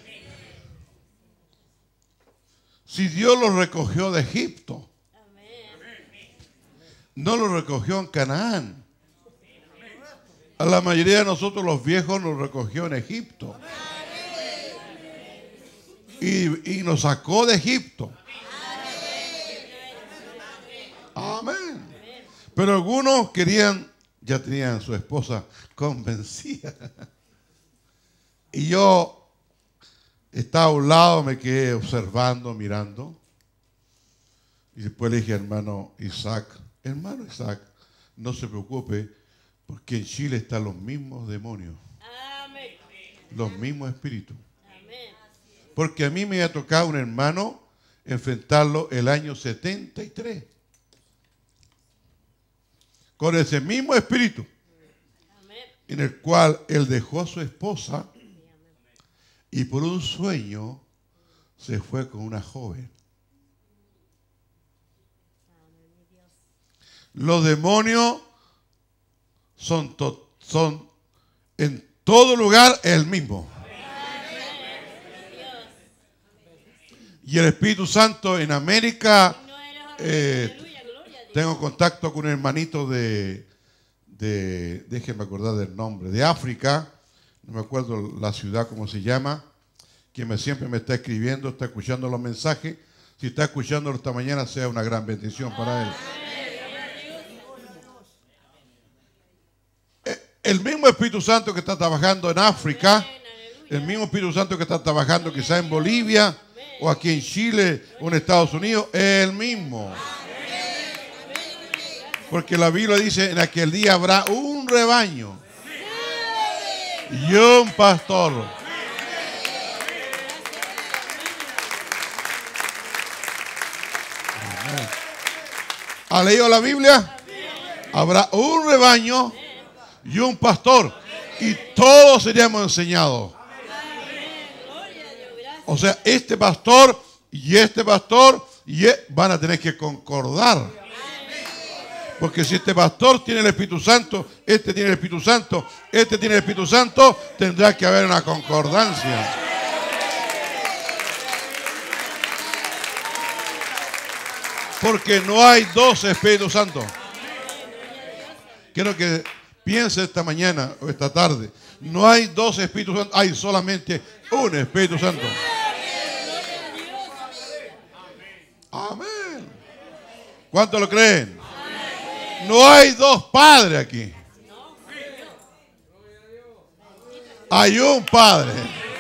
Si Dios lo recogió de Egipto, no lo recogió en Canaán. A la mayoría de nosotros los viejos nos recogió en Egipto. Y, y nos sacó de Egipto. Amén. Pero algunos querían, ya tenían su esposa convencida. Y yo estaba a un lado, me quedé observando, mirando. Y después le dije, hermano Isaac, hermano Isaac, no se preocupe, porque en Chile están los mismos demonios. Amén. Los mismos espíritus. Amén. Porque a mí me ha tocado un hermano enfrentarlo el año setenta y tres. Con ese mismo espíritu. Amén. En el cual él dejó a su esposa y por un sueño se fue con una joven. Los demonios son, to, son en todo lugar el mismo. Y el Espíritu Santo en América, eh, tengo contacto con un hermanito de, de, déjenme acordar del nombre, de África, no me acuerdo la ciudad cómo se llama, que me, siempre me está escribiendo, está escuchando los mensajes. Si está escuchándolo esta mañana, sea una gran bendición para él. El mismo Espíritu Santo que está trabajando en África, el mismo Espíritu Santo que está trabajando quizá en Bolivia, o aquí en Chile, o en Estados Unidos, es el mismo. Porque la Biblia dice, en aquel día habrá un rebaño y un pastor. ¿Ha leído la Biblia? Habrá un rebaño y un pastor, y todos seríamos enseñados. O sea, este pastor y este pastor y van a tener que concordar. Porque si este pastor tiene el Espíritu Santo, este tiene el Espíritu Santo, este tiene el Espíritu Santo, tendrá que haber una concordancia. Porque no hay dos Espíritus Santos. Quiero que piense esta mañana o esta tarde. No hay dos Espíritus Santos, hay solamente un Espíritu Santo. Amén. ¿Cuántos lo creen? No hay dos padres aquí. Hay un Padre.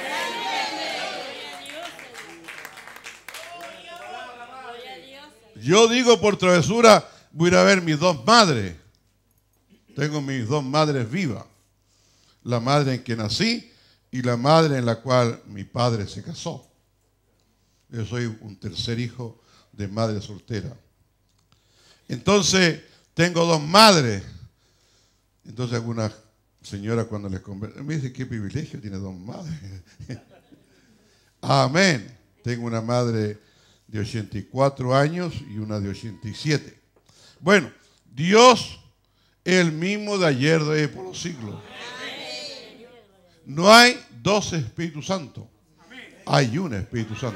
Yo digo por travesura, voy a ir a ver mis dos madres. Tengo mis dos madres vivas. La madre en que nací y la madre en la cual mi padre se casó. Yo soy un tercer hijo de madre soltera. Entonces, tengo dos madres. Entonces, algunas señoras cuando les conversa, me dicen, qué privilegio, tiene dos madres. Amén. Tengo una madre de ochenta y cuatro años y una de ochenta y siete. Bueno, Dios es el mismo de ayer, de hoy, por los siglos. No hay dos Espíritus Santos. Hay un Espíritu Santo.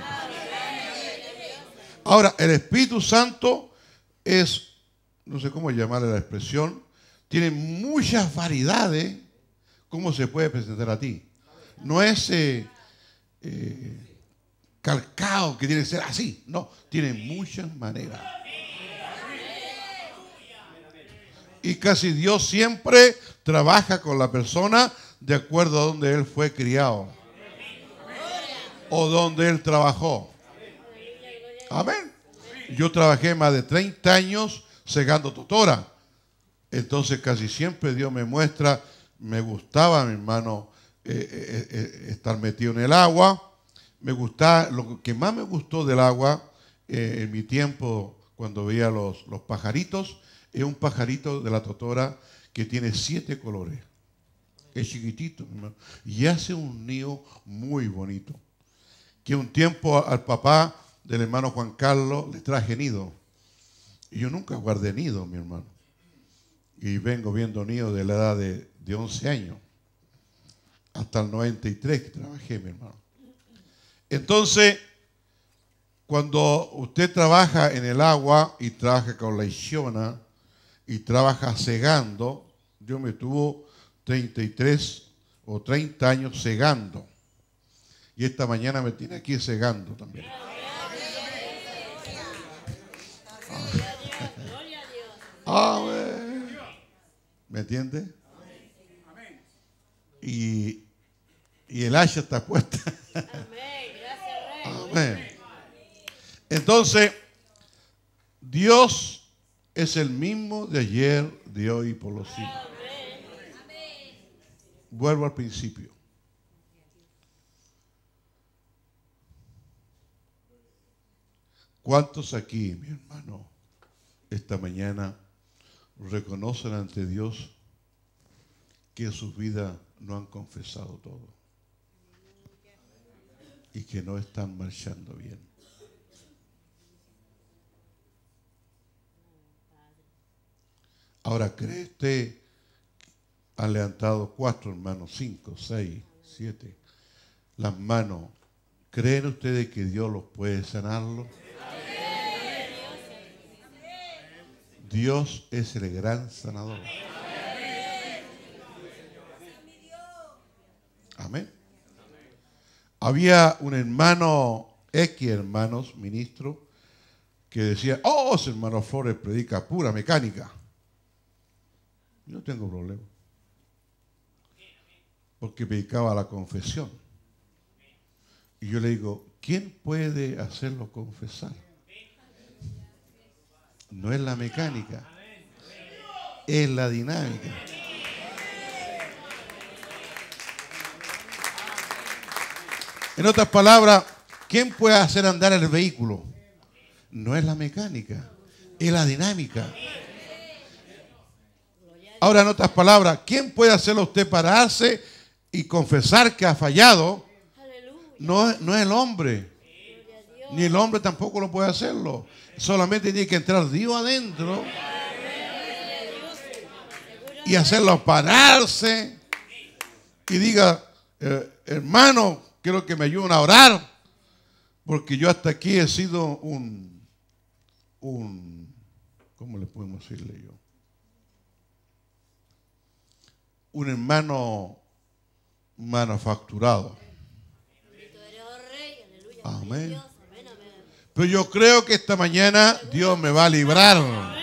Ahora, el Espíritu Santo es, no sé cómo llamarle la expresión, tiene muchas variedades, cómo se puede presentar a ti. No es eh, eh, calcado que tiene que ser así, no, tiene muchas maneras. Y casi Dios siempre trabaja con la persona de acuerdo a donde él fue criado. O donde él trabajó. Amén. Yo trabajé más de treinta años segando totora. Entonces casi siempre Dios me muestra, me gustaba, mi hermano, eh, eh, eh, estar metido en el agua. Me gustaba, lo que más me gustó del agua eh, en mi tiempo cuando veía los, los pajaritos, es un pajarito de la totora que tiene siete colores. Es chiquitito, mi hermano, y hace un nido muy bonito. Que un tiempo al papá del hermano Juan Carlos le traje nido. Y yo nunca guardé nido, mi hermano. Y vengo viendo nido de la edad de, de once años. Hasta el noventa y tres que trabajé, mi hermano. Entonces, cuando usted trabaja en el agua y trabaja con la Ixona y trabaja segando, yo me tuvo treinta y tres o treinta años segando. Y esta mañana me tiene aquí segando también. Amén. ¿Me entiende? Y, y el hacha está puesta. Amén. Entonces, Dios es el mismo de ayer, de hoy y por los siglos. Vuelvo al principio. ¿Cuántos aquí, mi hermano, esta mañana reconocen ante Dios que en sus vidas no han confesado todo y que no están marchando bien? Ahora, ¿cree usted? Han levantado cuatro hermanos, cinco, seis, siete, las manos. ¿Creen ustedes que Dios los puede sanarlos? Dios es el gran sanador. Amén. Había un hermano, X hermanos, ministro, que decía, oh, ese hermano Flores predica pura mecánica. Yo no tengo problema. Porque predicaba la confesión. Y yo le digo, ¿quién puede hacerlo confesar? No es la mecánica, es la dinámica. En otras palabras, ¿quién puede hacer andar el vehículo? No es la mecánica, es la dinámica. Ahora, en otras palabras, ¿quién puede hacerlo usted pararse y confesar que ha fallado? No, no es el hombre, ni el hombre tampoco lo puede hacerlo. Solamente tiene que entrar Dios adentro y hacerlo pararse y diga, eh, hermano, quiero que me ayuden a orar, porque yo hasta aquí he sido un, un, ¿cómo le podemos decirle yo? Un hermano manufacturado. Amén. Pero yo creo que esta mañana Dios me va a librar.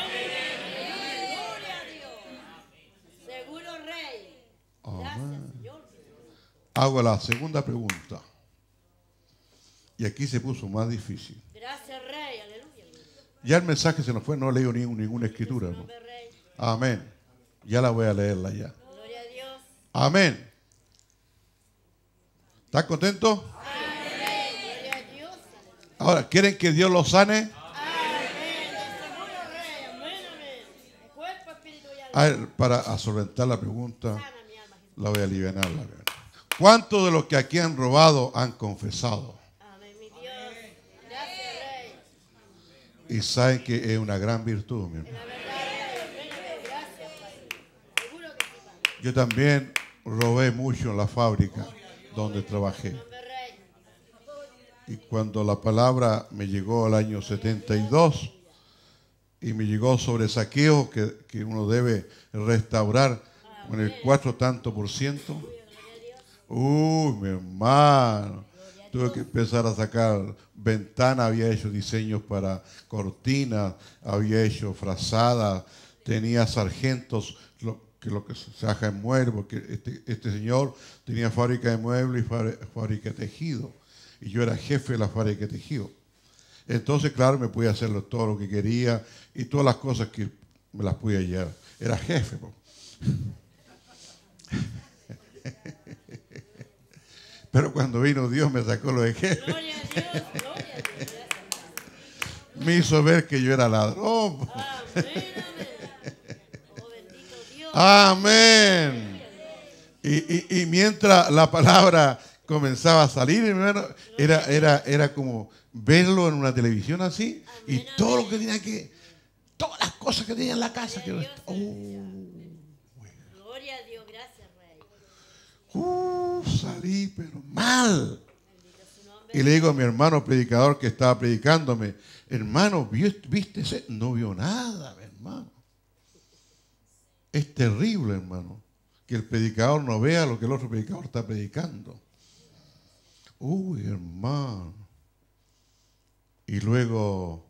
Amén. Hago la segunda pregunta. Y aquí se puso más difícil. Ya el mensaje se nos fue, no leo ningún, ninguna escritura, ¿no? Amén. Ya la voy a leerla ya. Amén. ¿Están contentos? Ahora, ¿quieren que Dios los sane? A ver, para solventar la pregunta, la voy a aliviar. ¿Cuántos de los que aquí han robado han confesado? Y saben que es una gran virtud, mi hermano. Yo también robé mucho en la fábrica donde trabajé. Y cuando la palabra me llegó al año setenta y dos y me llegó sobre saqueo que, que uno debe restaurar con el cuatro tanto por ciento, uy, mi hermano, tuve que empezar a sacar ventanas, había hecho diseños para cortinas, había hecho frazadas, tenía sargentos lo, que lo que se trabaja en muebles, porque este, este señor tenía fábrica de muebles y fábrica de tejido. Y yo era jefe de la fábrica de tejido. Entonces, claro, me podía hacer todo lo que quería y todas las cosas que me las podía llevar. Era jefe. Po. Pero cuando vino Dios me sacó lo de jefe. Gloria a Dios, gloria a Dios. Me hizo ver que yo era ladrón. Po. Amén, amén. Oh, bendito Dios. Amén. Y, y, y mientras la palabra comenzaba a salir, hermano, era, era, era como verlo en una televisión así y Amén, todo amén. lo que tenía que, todas las cosas que tenía en la casa. Que, oh, Gloria a Dios, gracias, Rey. uh, salí pero mal. Bendito su nombre. Y le digo a mi hermano predicador que estaba predicándome, hermano, ¿viste ese? No vio nada, mi hermano. Es terrible, hermano, que el predicador no vea lo que el otro predicador está predicando. Uy, hermano. Y luego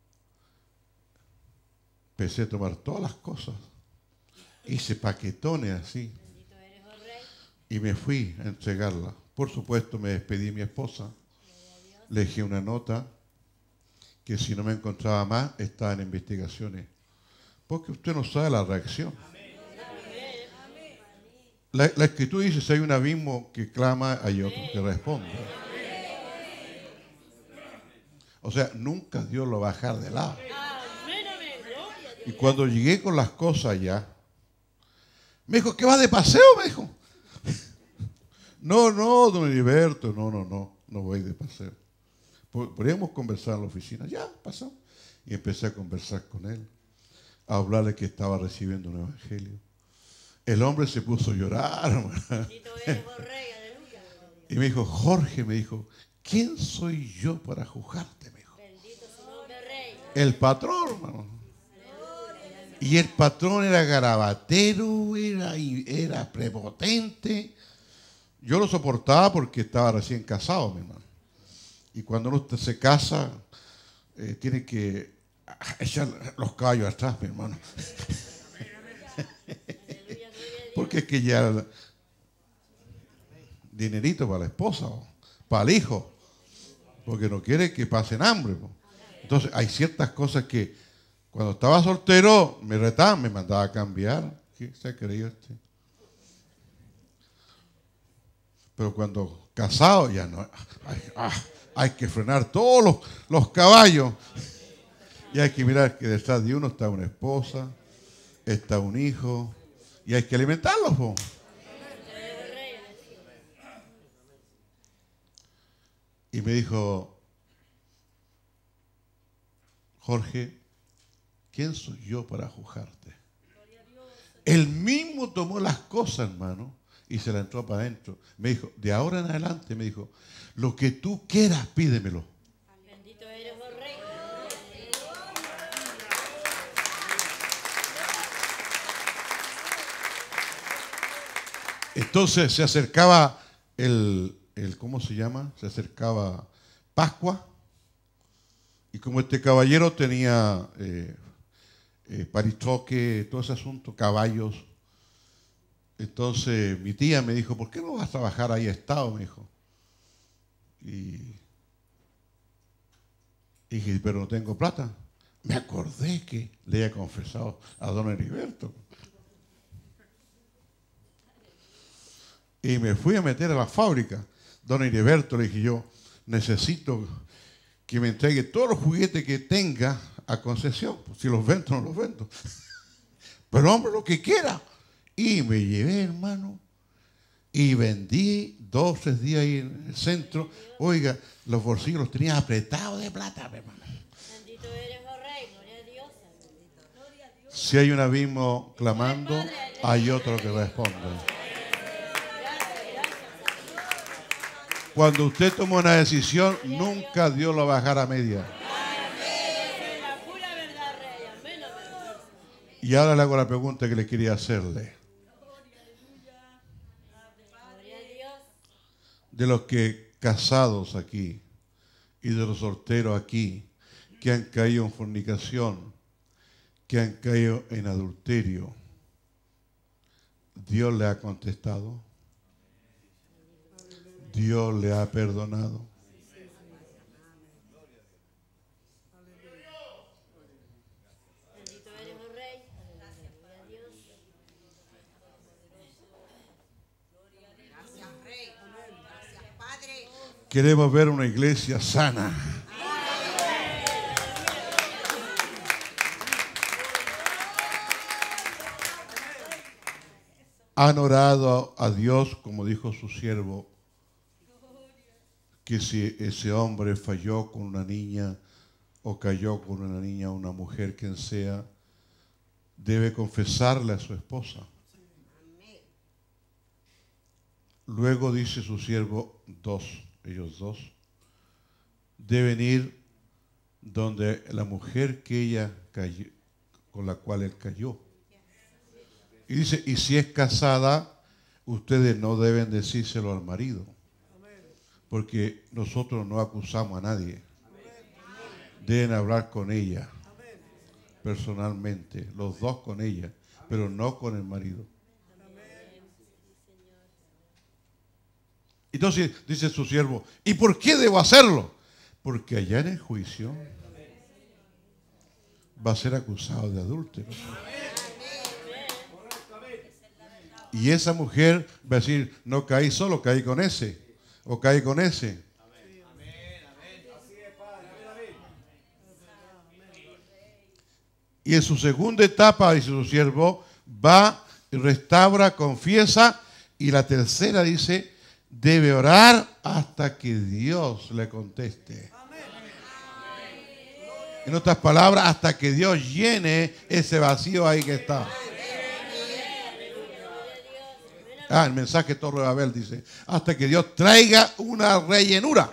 empecé a tomar todas las cosas. Hice paquetones así. Bendito eres, oh Rey. Y me fui a entregarla. Por supuesto, me despedí de mi esposa. Le dejé una nota que si no me encontraba más, estaba en investigaciones. Porque usted no sabe la reacción. La, la escritura dice, si hay un abismo que clama, hay otro que responde. O sea, nunca Dios lo va a bajar de lado. Amén, amén. Gloria a Dios. Y cuando llegué con las cosas ya, me dijo, ¿qué va de paseo? Me dijo. No, no, don Heriberto, no, no, no, no voy de paseo. Podríamos conversar en la oficina. Ya, pasó. Y empecé a conversar con él, a hablarle que estaba recibiendo un evangelio. El hombre se puso a llorar, hermano. Bendito eres, oh Rey. Aleluya. Y me dijo, Jorge, me dijo, ¿quién soy yo para juzgarte? Me dijo. Bendito su nombre, Rey. El patrón, hermano. Y el patrón era garabatero, era, era prepotente. Yo lo soportaba porque estaba recién casado, mi hermano. Y cuando uno se casa, eh, tiene que echar los caballos atrás, mi hermano. Porque es que ya dinerito para la esposa, o para el hijo, porque no quiere que pasen hambre. Po. Entonces hay ciertas cosas que cuando estaba soltero me retaban, me mandaba a cambiar. ¿Qué se ha creído este? Pero cuando casado ya no, hay, ah, hay que frenar todos los, los caballos y hay que mirar que detrás de uno está una esposa, está un hijo y hay que alimentarlos. Po. Y me dijo, Jorge, ¿quién soy yo para juzgarte? Él mismo tomó las cosas, hermano, y se la entró para adentro. Me dijo, de ahora en adelante, me dijo, lo que tú quieras, pídemelo. Bendito eres, oh Rey. Entonces se acercaba el, el, ¿cómo se llama? Se acercaba Pascua. Y como este caballero tenía eh, eh, paristoque, todo ese asunto, caballos, entonces mi tía me dijo, ¿por qué no vas a trabajar ahí a Estado? Me dijo. Y dije, pero no tengo plata. Me acordé que le había confesado a don Heriberto. Y me fui a meter a la fábrica. Don Heriberto, le dije yo, necesito que me entregue todos los juguetes que tenga a concesión. Si los vendo, no los vendo. Pero hombre, lo que quiera. Y me llevé, hermano, y vendí dos, tres días ahí en el centro. Oiga, los bolsillos los tenía apretados de plata, hermano. Bendito eres, oh Rey. Gloria a Dios. Si hay un abismo clamando, hay otro que responde. Cuando usted toma una decisión, nunca Dios lo va a dejar a media. Es la pura verdad, Rey. Amén, amén. Y ahora le hago la pregunta que le quería hacerle. Gloria a Dios. De los que casados aquí y de los solteros aquí que han caído en fornicación, que han caído en adulterio, Dios le ha contestado. Dios le ha perdonado. Bendito eres, oh Rey. Gracias, Dios. Gracias, Rey. Gracias, Padre. Queremos ver una iglesia sana. Han orado a Dios, como dijo su siervo, que si ese hombre falló con una niña o cayó con una niña o una mujer, quien sea, debe confesarle a su esposa. Luego dice su siervo, dos, ellos dos, deben ir donde la mujer que ella cayó, con la cual él cayó. Y dice, y si es casada, ustedes no deben decírselo al marido, porque nosotros no acusamos a nadie. Deben hablar con ella, personalmente, los dos con ella, pero no con el marido. Entonces dice su siervo, ¿y por qué debo hacerlo? Porque allá en el juicio va a ser acusado de adúltero. Y esa mujer va a decir, no caí solo, caí con ese, o caí con ese. Y en su segunda etapa, dice su siervo, va, restaura, confiesa, y la tercera dice, debe orar hasta que Dios le conteste. En otras palabras, hasta que Dios llene ese vacío ahí que está. Ah, el mensaje de Torre de Babel dice, hasta que Dios traiga una rellenura.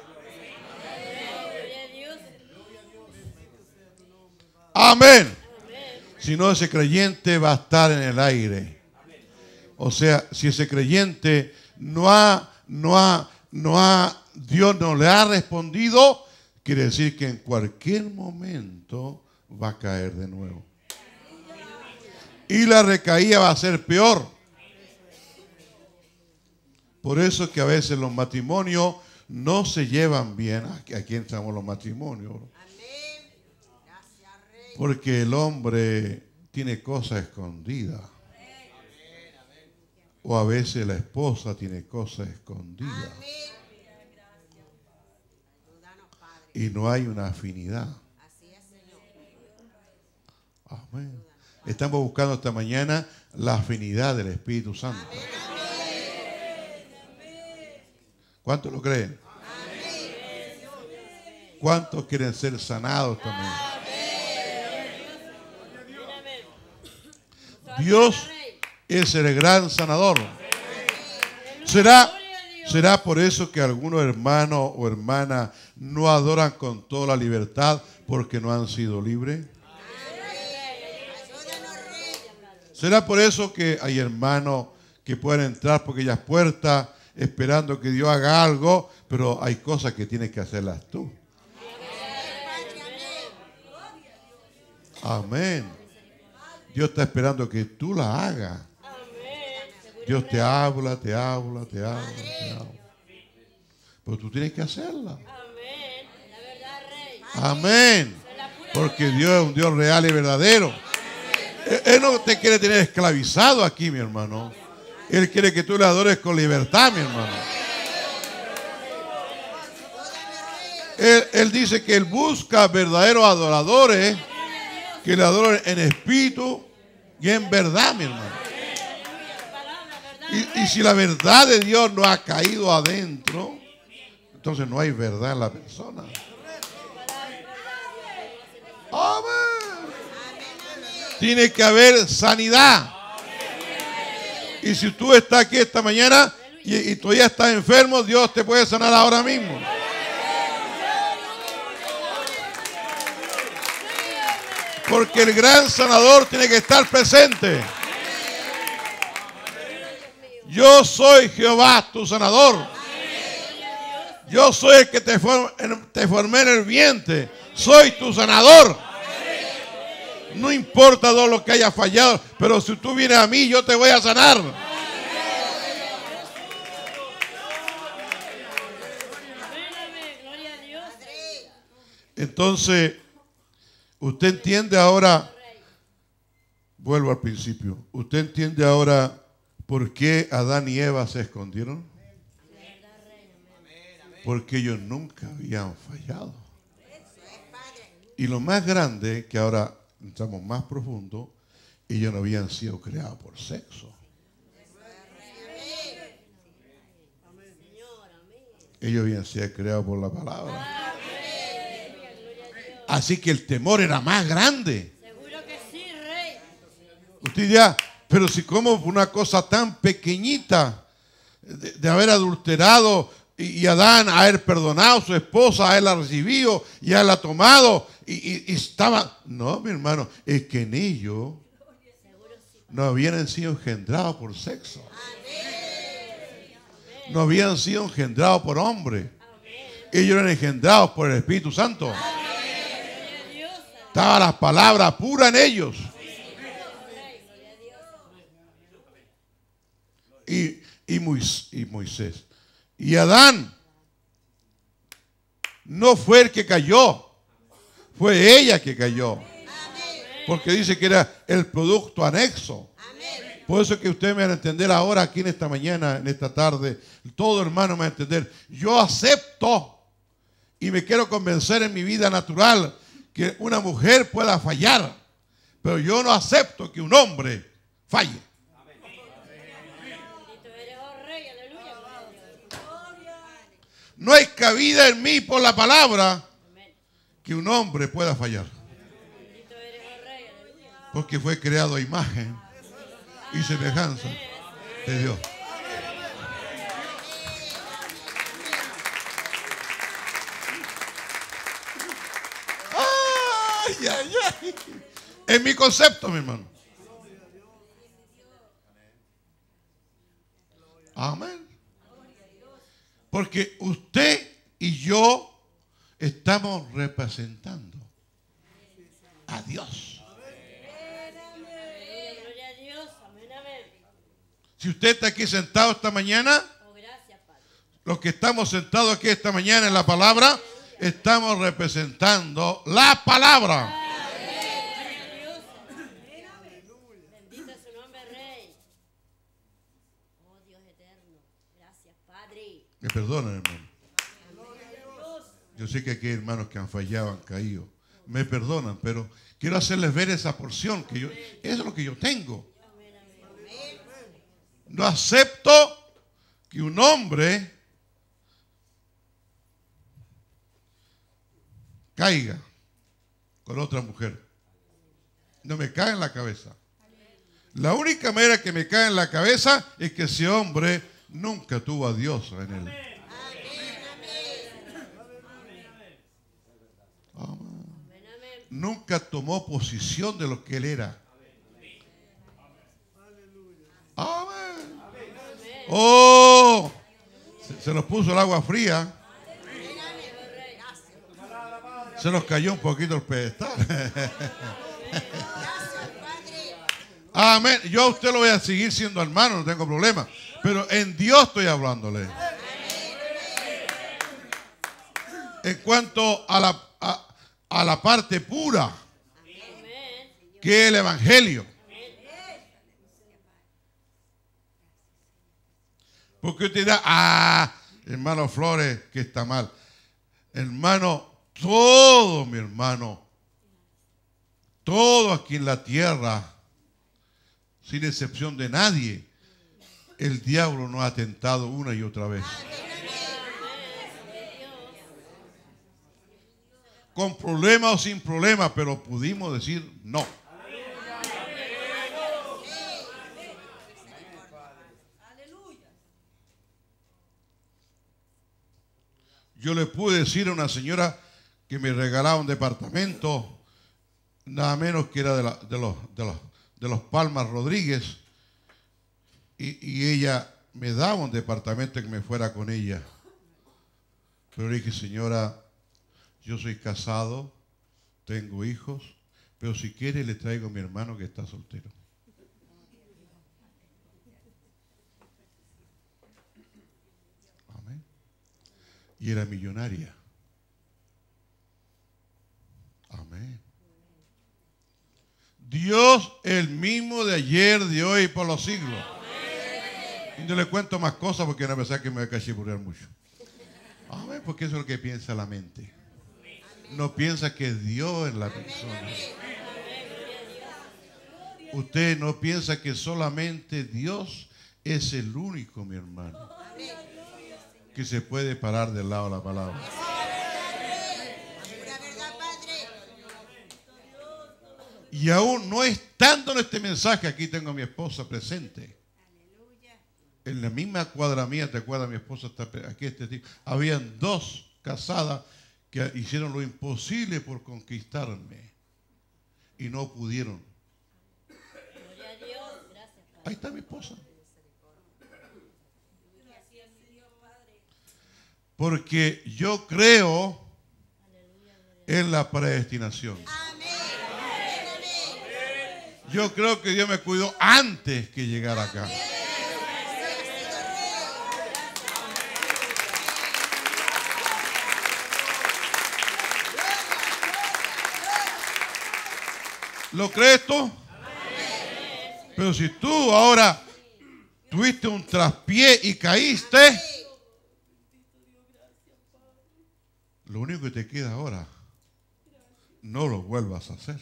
Amén. Si no, ese creyente va a estar en el aire. O sea, si ese creyente no ha, no ha, no ha, Dios no le ha respondido, quiere decir que en cualquier momento va a caer de nuevo. Y la recaída va a ser peor. Por eso es que a veces los matrimonios no se llevan bien. Aquí entramos los matrimonios. Porque el hombre tiene cosas escondidas. O a veces la esposa tiene cosas escondidas. Y no hay una afinidad. Amén. Estamos buscando esta mañana la afinidad del Espíritu Santo. ¿Cuántos lo creen? ¿Cuántos quieren ser sanados también? Dios es el gran sanador. ¿Será, será por eso que algunos hermanos o hermanas no adoran con toda la libertad porque no han sido libres? ¿Será por eso que hay hermanos que pueden entrar por aquellas puertas esperando que Dios haga algo, pero hay cosas que tienes que hacerlas tú? Amén. Dios está esperando que tú la hagas. Dios te habla, te habla, te habla, te habla. Pero tú tienes que hacerla. Amén. Porque Dios es un Dios real y verdadero. Él no te quiere tener esclavizado aquí, mi hermano. Él quiere que tú le adores con libertad, mi hermano. Él, él dice que Él busca verdaderos adoradores que le adoren en espíritu y en verdad, mi hermano. Y, y si la verdad de Dios no ha caído adentro, entonces no hay verdad en la persona. Amén. Tiene que haber sanidad. Y si tú estás aquí esta mañana y, y todavía estás enfermo, Dios te puede sanar ahora mismo. Porque el gran sanador tiene que estar presente. Yo soy Jehová, tu sanador. Yo soy el que te, form, te formé en el vientre. Soy tu sanador. No importa todo lo que haya fallado, pero si tú vienes a mí, yo te voy a sanar. Amén, amén. Gloria a Dios. Entonces, usted entiende ahora, vuelvo al principio, usted entiende ahora por qué Adán y Eva se escondieron. Porque ellos nunca habían fallado. Y lo más grande, que ahora entramos más profundo, ellos no habían sido creados por sexo. Ellos habían sido creados por la palabra. Así que el temor era más grande. Seguro que sí, Rey. Usted dirá, pero si como una cosa tan pequeñita de, de haber adulterado y, y Adán haber perdonado a su esposa, haberla recibido y haberla tomado y, y, y estaba... No, mi hermano, es que en ellos no habían sido engendrados por sexo. No habían sido engendrados por hombre. Ellos eran engendrados por el Espíritu Santo. Estaba la palabra pura en ellos. Y, y, Moisés, y Moisés. Y Adán no fue el que cayó, fue ella que cayó. Porque dice que era el producto anexo. Por eso es que ustedes me van a entender ahora, aquí en esta mañana, en esta tarde, todo hermano me va a entender. Yo acepto y me quiero convencer en mi vida natural que una mujer pueda fallar, pero yo no acepto que un hombre falle. Bendito eres, oh Rey, aleluya. No hay cabida en mí por la palabra que un hombre pueda fallar. Bendito eres, oh Rey, aleluya. Porque fue creado a imagen y semejanza de Dios. Ay, ay, ay. Es mi concepto, mi hermano. Amén. Porque usted y yo estamos representando a Dios. Gloria a Dios. Amén, amén. Si usted está aquí sentado esta mañana, Oh, gracias, Padre. los que estamos sentados aquí esta mañana en la palabra, estamos representando la palabra. Bendito es su nombre, Rey. Oh, Dios eterno. Gracias, Padre. Me perdonan, hermano. Yo sé que aquí hay hermanos que han fallado, han caído. Me perdonan, pero quiero hacerles ver esa porción que yo, eso es lo que yo tengo. No acepto que un hombre caiga con otra mujer. No me cae en la cabeza. La única manera que me cae en la cabeza es que ese hombre nunca tuvo a Dios en él. Amén. Nunca tomó posición de lo que él era. Amén. Oh, se, se nos puso el agua fría. Se nos cayó un poquito el pedestal. Amén. Yo a usted lo voy a seguir siendo hermano, no tengo problema. Pero en Dios estoy hablándole. En cuanto a la, a, a la parte pura, que es el Evangelio. Porque usted dirá, ah, hermano Flores, que está mal. Hermano, todo, mi hermano, todo aquí en la tierra, sin excepción de nadie, el diablo nos ha tentado una y otra vez. Con problema o sin problema, pero pudimos decir no. Yo le pude decir a una señora que me regalaba un departamento, nada menos que era de, la, de, los, de, los, de los Palmas Rodríguez, y, y ella me daba un departamento que me fuera con ella. Pero le dije, señora, yo soy casado, tengo hijos, Pero si quiere le traigo a mi hermano que está soltero. Amén. Y era millonaria. Amén. Dios el mismo de ayer, de hoy y por los siglos. Y no le cuento más cosas porque no pensaba que me voy a cachipurear mucho. Amén, porque eso es lo que piensa la mente. No piensa que es Dios en la persona. Usted no piensa que solamente Dios es el único, mi hermano, que se puede parar del lado de la palabra. Y aún no estando en este mensaje, aquí tengo a mi esposa presente. En la misma cuadra mía, ¿te acuerdas? Mi esposa está aquí, este tipo. Habían dos casadas que hicieron lo imposible por conquistarme y no pudieron. Ahí está mi esposa. Porque yo creo en la predestinación. Yo creo que Dios me cuidó antes que llegar acá. ¿Lo crees tú? Pero si tú ahora tuviste un traspié y caíste, lo único que te queda ahora, no lo vuelvas a hacer.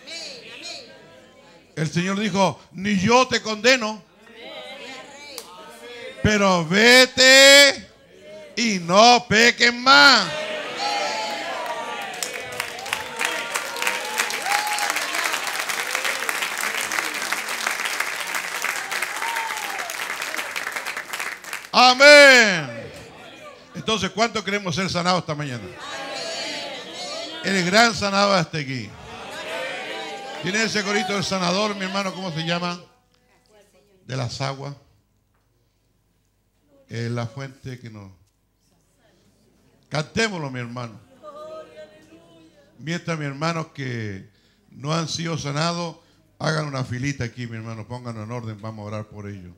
El Señor dijo, ni yo te condeno, pero vete y no peques más. Amén. Entonces, ¿cuánto queremos ser sanados esta mañana? El gran sanador está aquí. ¿Tiene ese corito del sanador, mi hermano? ¿Cómo se llama? De las aguas. Es la fuente que nos... Cantémoslo, mi hermano. Mientras mis hermanos que no han sido sanados, hagan una filita aquí, mi hermano. Pónganlo en orden, vamos a orar por ellos.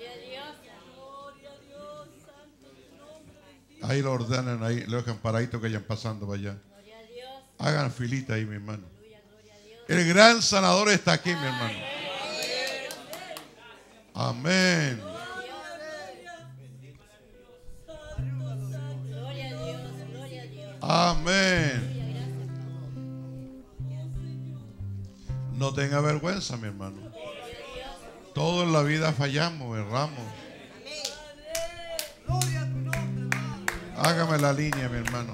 Ahí lo ordenan, ahí lo dejan paradito que vayan pasando para allá. Hagan filita ahí, mi hermano. El gran sanador está aquí, mi hermano. Amén. Amén. No tenga vergüenza, mi hermano. Todo en la vida fallamos, erramos. Hágame la línea, mi hermano.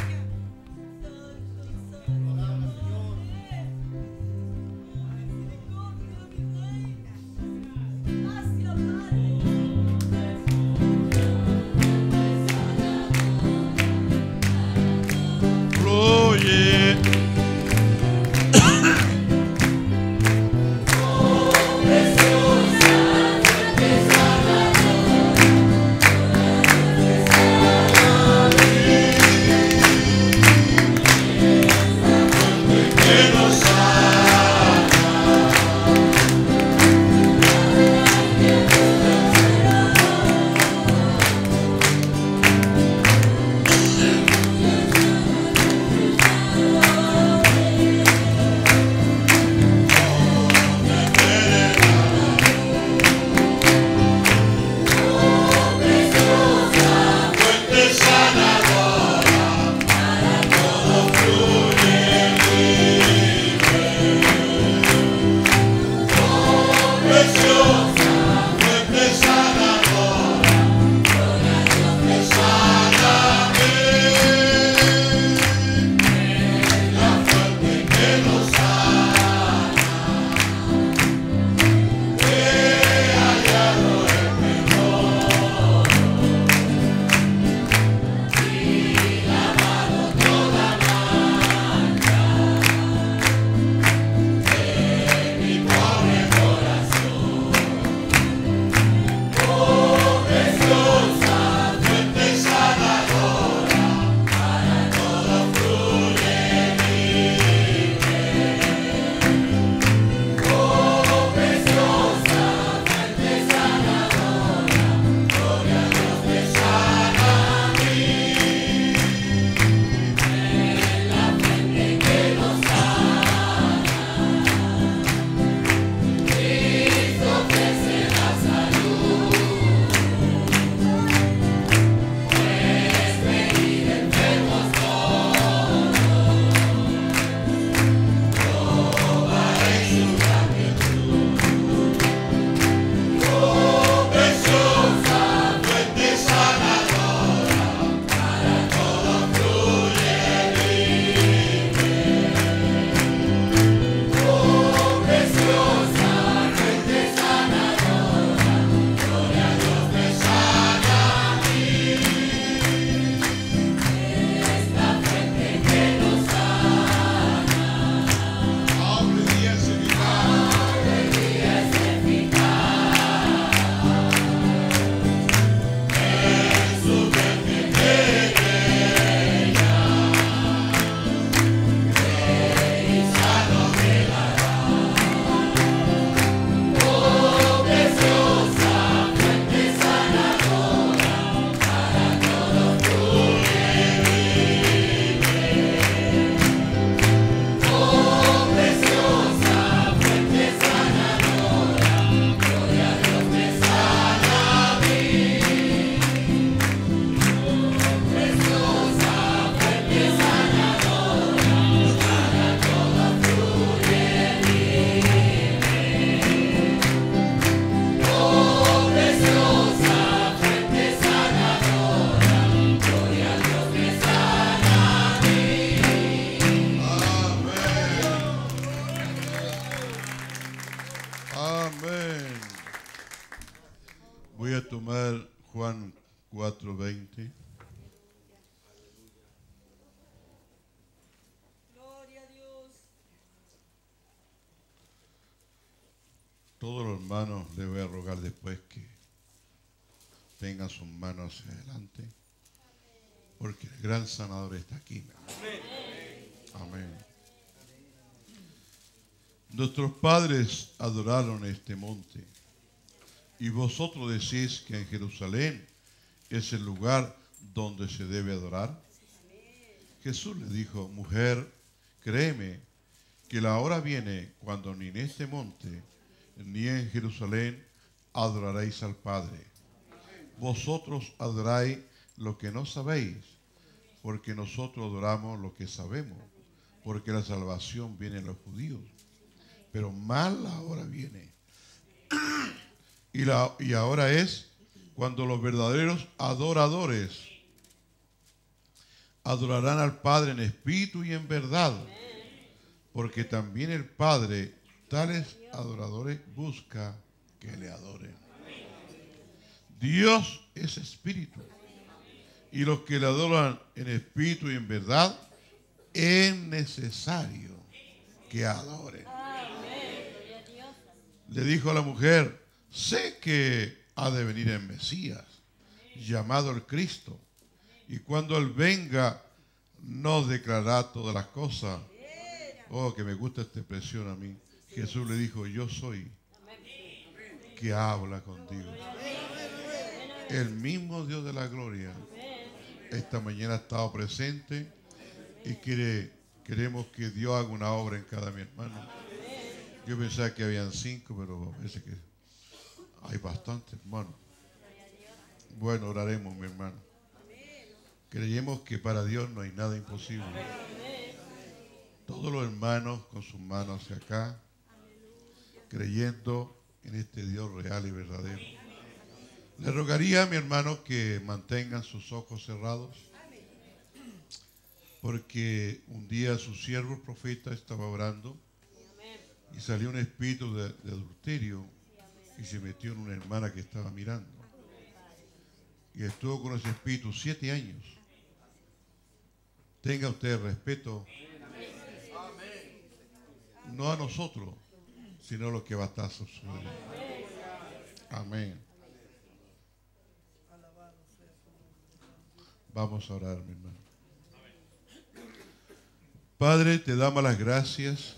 Fluye. tomar Juan cuatro veinte. Gloria a Dios. Todos los hermanos les voy a rogar después que tengan sus manos hacia adelante, porque el gran sanador está aquí. Amén. Nuestros padres adoraron este monte, y vosotros decís que en Jerusalén es el lugar donde se debe adorar. Jesús le dijo: mujer, créeme que la hora viene cuando ni en este monte ni en Jerusalén adoraréis al Padre. Vosotros adoráis lo que no sabéis, porque nosotros adoramos lo que sabemos, porque la salvación viene en los judíos. Pero mal la hora viene. Y, la, y ahora es cuando los verdaderos adoradores adorarán al Padre en espíritu y en verdad, porque también el Padre tales adoradores busca que le adoren. Dios es espíritu, y los que le adoran en espíritu y en verdad es necesario que adoren. Le dijo a la mujer: sé que ha de venir el Mesías, llamado el Cristo, y cuando Él venga nos declarará todas las cosas. Oh, que me gusta esta expresión a mí. Jesús le dijo: yo soy que habla contigo. El mismo Dios de la gloria esta mañana ha estado presente y quiere, queremos que Dios haga una obra en cada mi hermano. Yo pensaba que habían cinco, pero parece que hay bastantes, hermano. Bueno, oraremos, mi hermano. Creemos que para Dios no hay nada imposible. Todos los hermanos con sus manos hacia acá, creyendo en este Dios real y verdadero. Le rogaría a mi hermano que mantengan sus ojos cerrados, porque un día su siervo el profeta estaba orando y salió un espíritu de, de adulterio y se metió en una hermana que estaba mirando. Y estuvo con ese espíritu siete años. Tenga usted respeto, no a nosotros, sino a lo que va a estar sucediendo. Amén. Vamos a orar, mi hermano. Padre, te damos las gracias.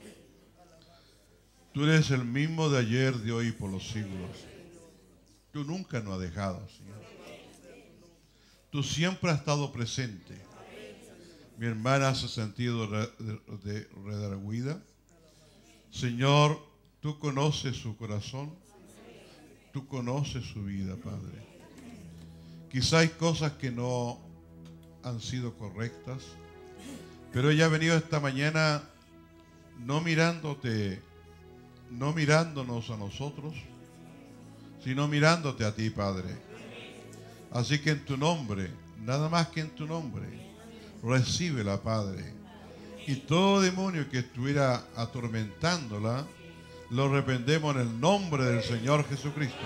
Tú eres el mismo de ayer, de hoy y por los siglos. Tú nunca nos has dejado, Señor. Tú siempre has estado presente. Mi hermana se ha sentido redarguida. Señor, tú conoces su corazón. Tú conoces su vida, Padre. Quizá hay cosas que no han sido correctas, pero ella ha venido esta mañana no mirándote, no mirándonos a nosotros, sino mirándote a ti, Padre. Así que en tu nombre, nada más que en tu nombre, recíbela, Padre. Y todo demonio que estuviera atormentándola, lo reprendemos en el nombre del Señor Jesucristo.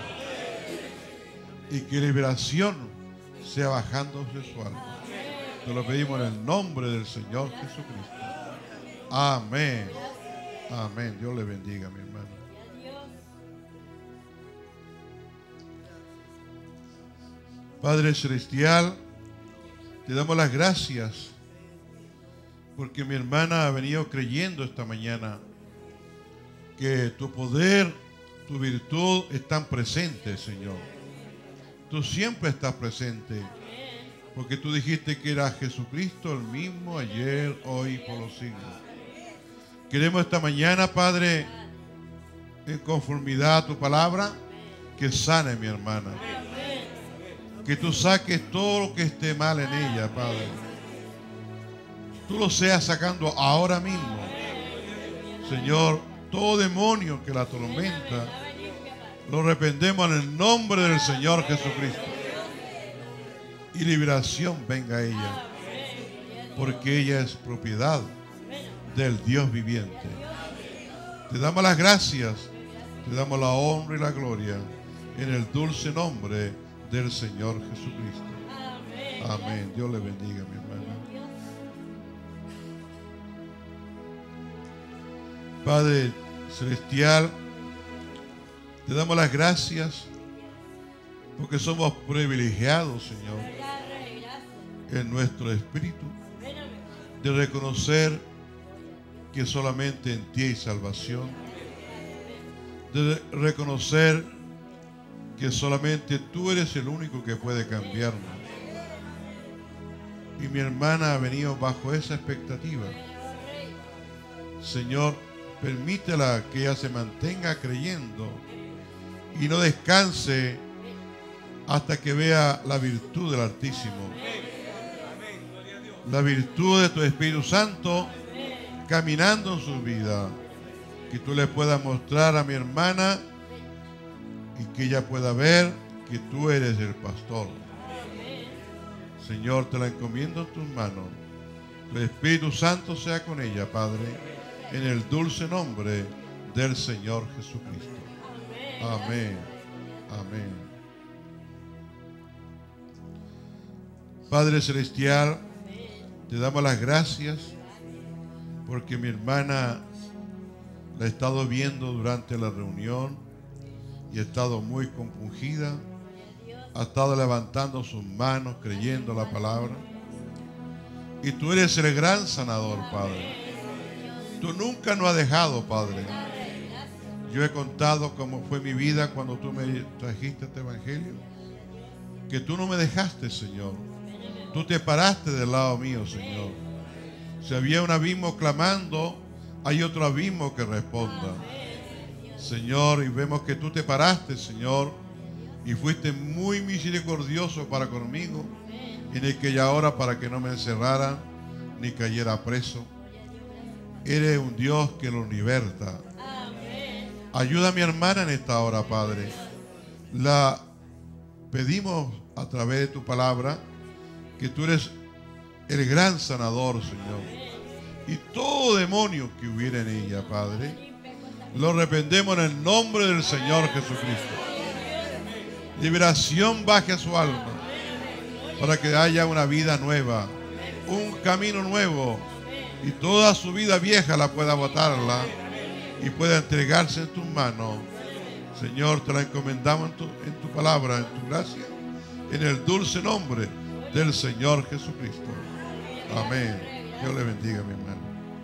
Y que liberación sea bajando de su alma. Te lo pedimos en el nombre del Señor Jesucristo. Amén. Amén. Dios le bendiga, mi hermano. Padre Celestial, te damos las gracias porque mi hermana ha venido creyendo esta mañana que tu poder, tu virtud están presentes, Señor. Tú siempre estás presente, porque tú dijiste que era Jesucristo el mismo ayer, hoy y por los siglos. Queremos esta mañana, Padre, en conformidad a tu palabra, que sane mi hermana. Que tú saques todo lo que esté mal en ella, Padre. Tú lo seas sacando ahora mismo. Señor, todo demonio que la atormenta, lo reprendemos en el nombre del Señor Jesucristo. Y liberación venga a ella, porque ella es propiedad del Dios viviente. Te damos las gracias, te damos la honra y la gloria en el dulce nombre del Señor Jesucristo. Amén. Dios le bendiga, mi hermana. Padre celestial, te damos las gracias porque somos privilegiados, Señor, en nuestro espíritu, de reconocer que solamente en ti hay salvación, de reconocer que solamente tú eres el único que puede cambiarnos. Y mi hermana ha venido bajo esa expectativa. Señor, permítela que ella se mantenga creyendo y no descanse hasta que vea la virtud del Altísimo, la virtud de tu Espíritu Santo caminando en su vida, que tú le puedas mostrar a mi hermana y que ella pueda ver que tú eres el pastor. Señor, te la encomiendo en tus manos. El Espíritu Santo sea con ella, Padre, en el dulce nombre del Señor Jesucristo. Amén. Amén. Padre celestial, te damos las gracias porque mi hermana la he estado viendo durante la reunión y ha estado muy compungida. Ha estado levantando sus manos, creyendo la palabra. Y tú eres el gran sanador, Padre. Tú nunca nos has dejado, Padre. Yo he contado cómo fue mi vida cuando tú me trajiste este evangelio. Que tú no me dejaste, Señor. Tú te paraste del lado mío, Señor. Si había un abismo clamando, hay otro abismo que responda. Señor, y vemos que tú te paraste, Señor, y fuiste muy misericordioso para conmigo en aquella hora para que no me encerraran ni cayera preso. Eres un Dios que lo liberta. Ayuda a mi hermana en esta hora, Padre. La pedimos a través de tu palabra que tú eres el gran sanador, Señor. Y todo demonio que hubiera en ella, Padre, lo reprendemos en el nombre del Señor Jesucristo. Liberación baje a su alma para que haya una vida nueva, un camino nuevo, y toda su vida vieja la pueda botarla y pueda entregarse en tus manos. Señor, te la encomendamos en tu, en tu palabra, en tu gracia, en el dulce nombre del Señor Jesucristo. Amén. Dios le bendiga, mi hermano.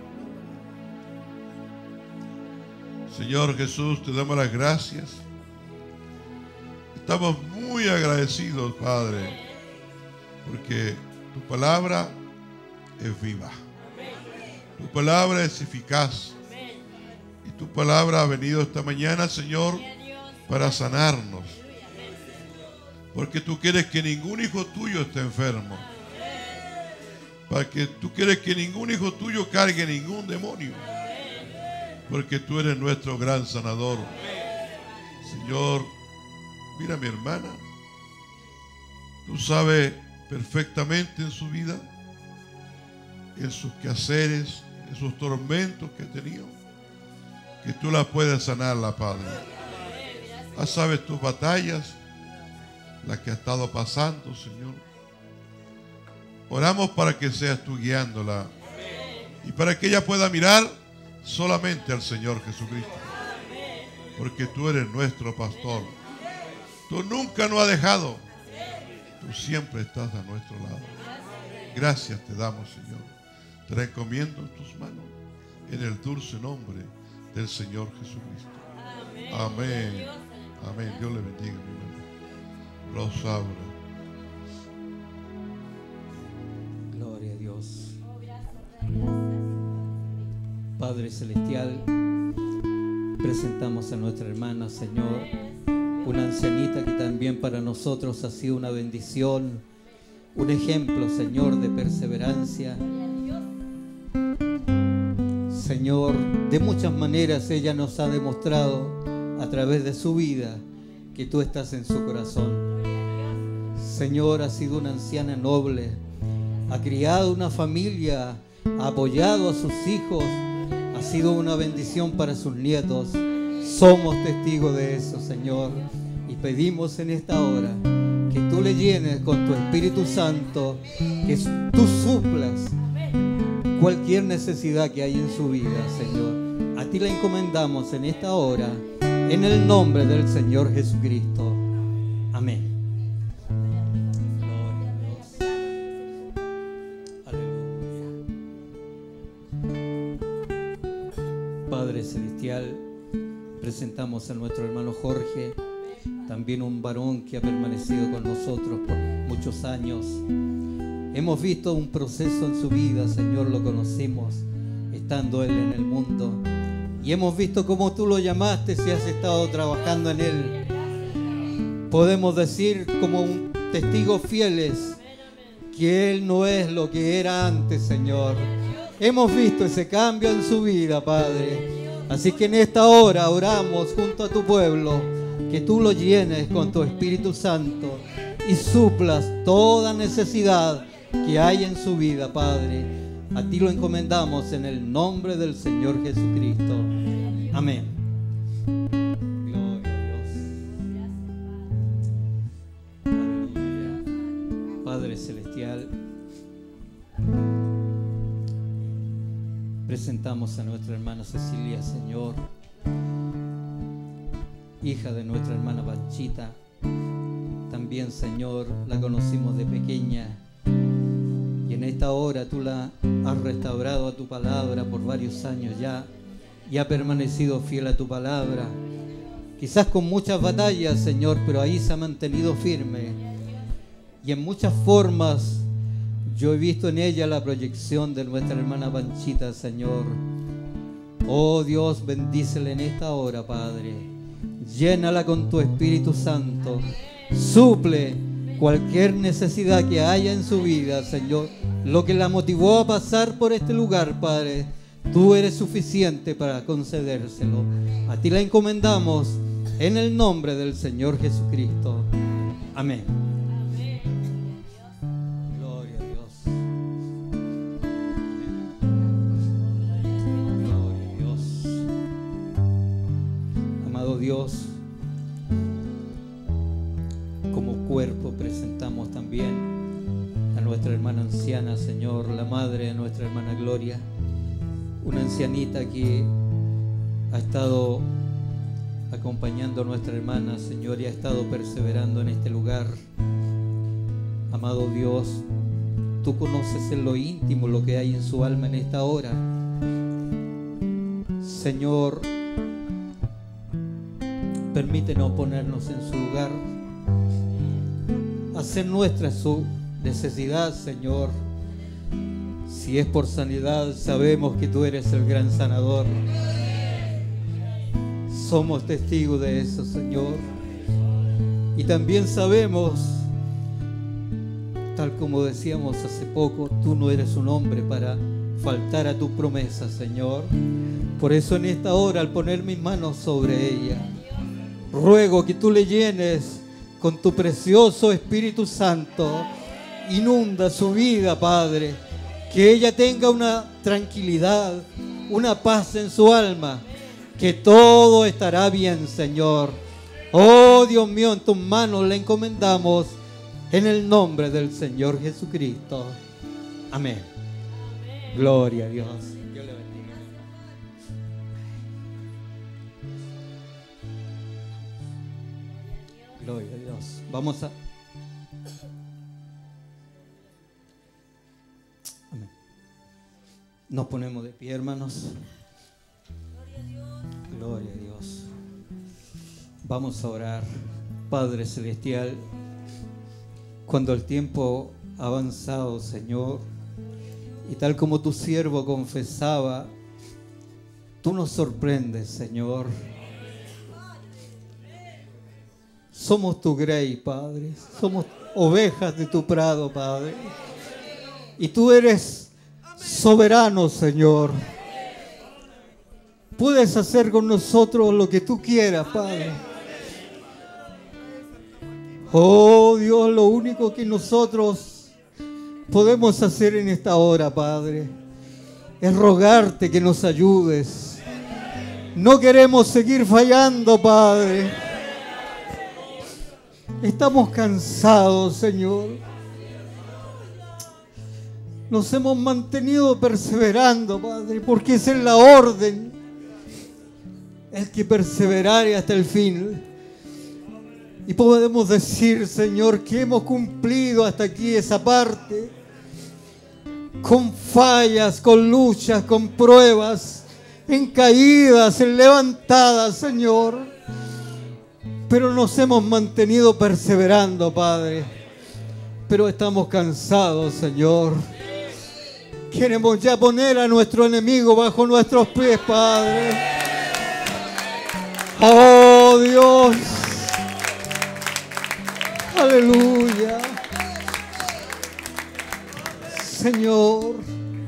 Señor Jesús, te damos las gracias. Estamos muy agradecidos, Padre, porque tu palabra es viva. Tu palabra es eficaz. Y tu palabra ha venido esta mañana, Señor, para sanarnos. Porque tú quieres que ningún hijo tuyo esté enfermo. Para que tú quieres que ningún hijo tuyo cargue ningún demonio. Porque tú eres nuestro gran sanador. Señor, mira a mi hermana. Tú sabes perfectamente en su vida, en sus quehaceres, en sus tormentos que ha tenido, que tú la puedes sanarla, Padre. Ya sabes tus batallas, las que ha estado pasando, Señor. Oramos para que seas tú guiándola y para que ella pueda mirar solamente al Señor Jesucristo, porque tú eres nuestro pastor. Tú nunca nos has dejado. Tú siempre estás a nuestro lado. Gracias te damos, Señor. Te la encomiendo en tus manos, en el dulce nombre del Señor Jesucristo. Amén. Amén. Dios le bendiga, mi hermano. Rosaura. Gloria a Dios. Padre celestial, presentamos a nuestra hermana, Señor, una ancianita que también para nosotros ha sido una bendición, un ejemplo, Señor, de perseverancia. Señor, de muchas maneras ella nos ha demostrado a través de su vida que tú estás en su corazón. Señor, ha sido una anciana noble, ha criado una familia, ha apoyado a sus hijos, ha sido una bendición para sus nietos. Somos testigos de eso, Señor. Y pedimos en esta hora que tú le llenes con tu Espíritu Santo, que tú suplas cualquier necesidad que hay en su vida, Señor. A ti la encomendamos en esta hora, en el nombre del Señor Jesucristo. Amén. Gloria a Dios. Aleluya. Padre Celestial, presentamos a nuestro hermano Jorge, también un varón que ha permanecido con nosotros por muchos años. Hemos visto un proceso en su vida, Señor, lo conocimos estando él en el mundo. Y hemos visto cómo tú lo llamaste y has estado trabajando en él. Podemos decir como un testigos fieles que él no es lo que era antes, Señor. Hemos visto ese cambio en su vida, Padre. Así que en esta hora oramos junto a tu pueblo, que tú lo llenes con tu Espíritu Santo y suplas toda necesidad que hay en su vida, Padre. A ti lo encomendamos en el nombre del Señor Jesucristo. Amén. Gloria a Dios. Aleluya. Padre Celestial, presentamos a nuestra hermana Cecilia, Señor, hija de nuestra hermana Panchita. También, Señor, la conocimos de pequeña y en esta hora tú la has restaurado a tu palabra por varios años ya y ha permanecido fiel a tu palabra. Quizás con muchas batallas, Señor, pero ahí se ha mantenido firme. Y en muchas formas yo he visto en ella la proyección de nuestra hermana Panchita, Señor. Oh Dios, bendícele en esta hora, Padre. Llénala con tu Espíritu Santo. Suple cualquier necesidad que haya en su vida, Señor. Lo que la motivó a pasar por este lugar, Padre, tú eres suficiente para concedérselo. A ti la encomendamos en el nombre del Señor Jesucristo. Amén. Gloria a Dios. Gloria a Dios. Amado Dios, como cuerpo presentamos también a nuestra hermana anciana, Señor, la madre de nuestra hermana Gloria, una ancianita que ha estado acompañando a nuestra hermana, Señor, y ha estado perseverando en este lugar. Amado Dios, tú conoces en lo íntimo lo que hay en su alma en esta hora. Señor, permítenos ponernos en su lugar, hacer nuestra su necesidad, Señor. Si es por sanidad, sabemos que tú eres el gran sanador. Somos testigos de eso, Señor. Y también sabemos, tal como decíamos hace poco, tú no eres un hombre para faltar a tu promesa, Señor. Por eso en esta hora, al poner mis manos sobre ella, ruego que tú le llenes con tu precioso Espíritu Santo. Inunda su vida, Padre. Que ella tenga una tranquilidad, una paz en su alma. Que todo estará bien, Señor. Oh, Dios mío, en tus manos le encomendamos en el nombre del Señor Jesucristo. Amén. Amén. Gloria a Dios. Dios le bendiga. Gloria a Dios. Vamos a... Amén. Nos ponemos de pie, hermanos. Gloria a Dios. Vamos a orar. Padre Celestial, cuando el tiempo ha avanzado, Señor, y tal como tu siervo confesaba, tú nos sorprendes, Señor. Somos tu grey, Padre. Somos ovejas de tu prado, Padre. Y tú eres soberano, Señor. Puedes hacer con nosotros lo que tú quieras, Padre. Oh Dios, lo único que nosotros podemos hacer en esta hora, Padre, es rogarte que nos ayudes. No queremos seguir fallando, Padre. Estamos cansados, Señor. Nos hemos mantenido perseverando, Padre, porque esa es la orden. El que perseverare hasta el fin. Y podemos decir, Señor, que hemos cumplido hasta aquí esa parte. Con fallas, con luchas, con pruebas, en caídas, en levantadas, Señor. Pero nos hemos mantenido perseverando, Padre. Pero estamos cansados, Señor. Queremos ya poner a nuestro enemigo bajo nuestros pies, Padre. Oh, Dios. Aleluya. Señor,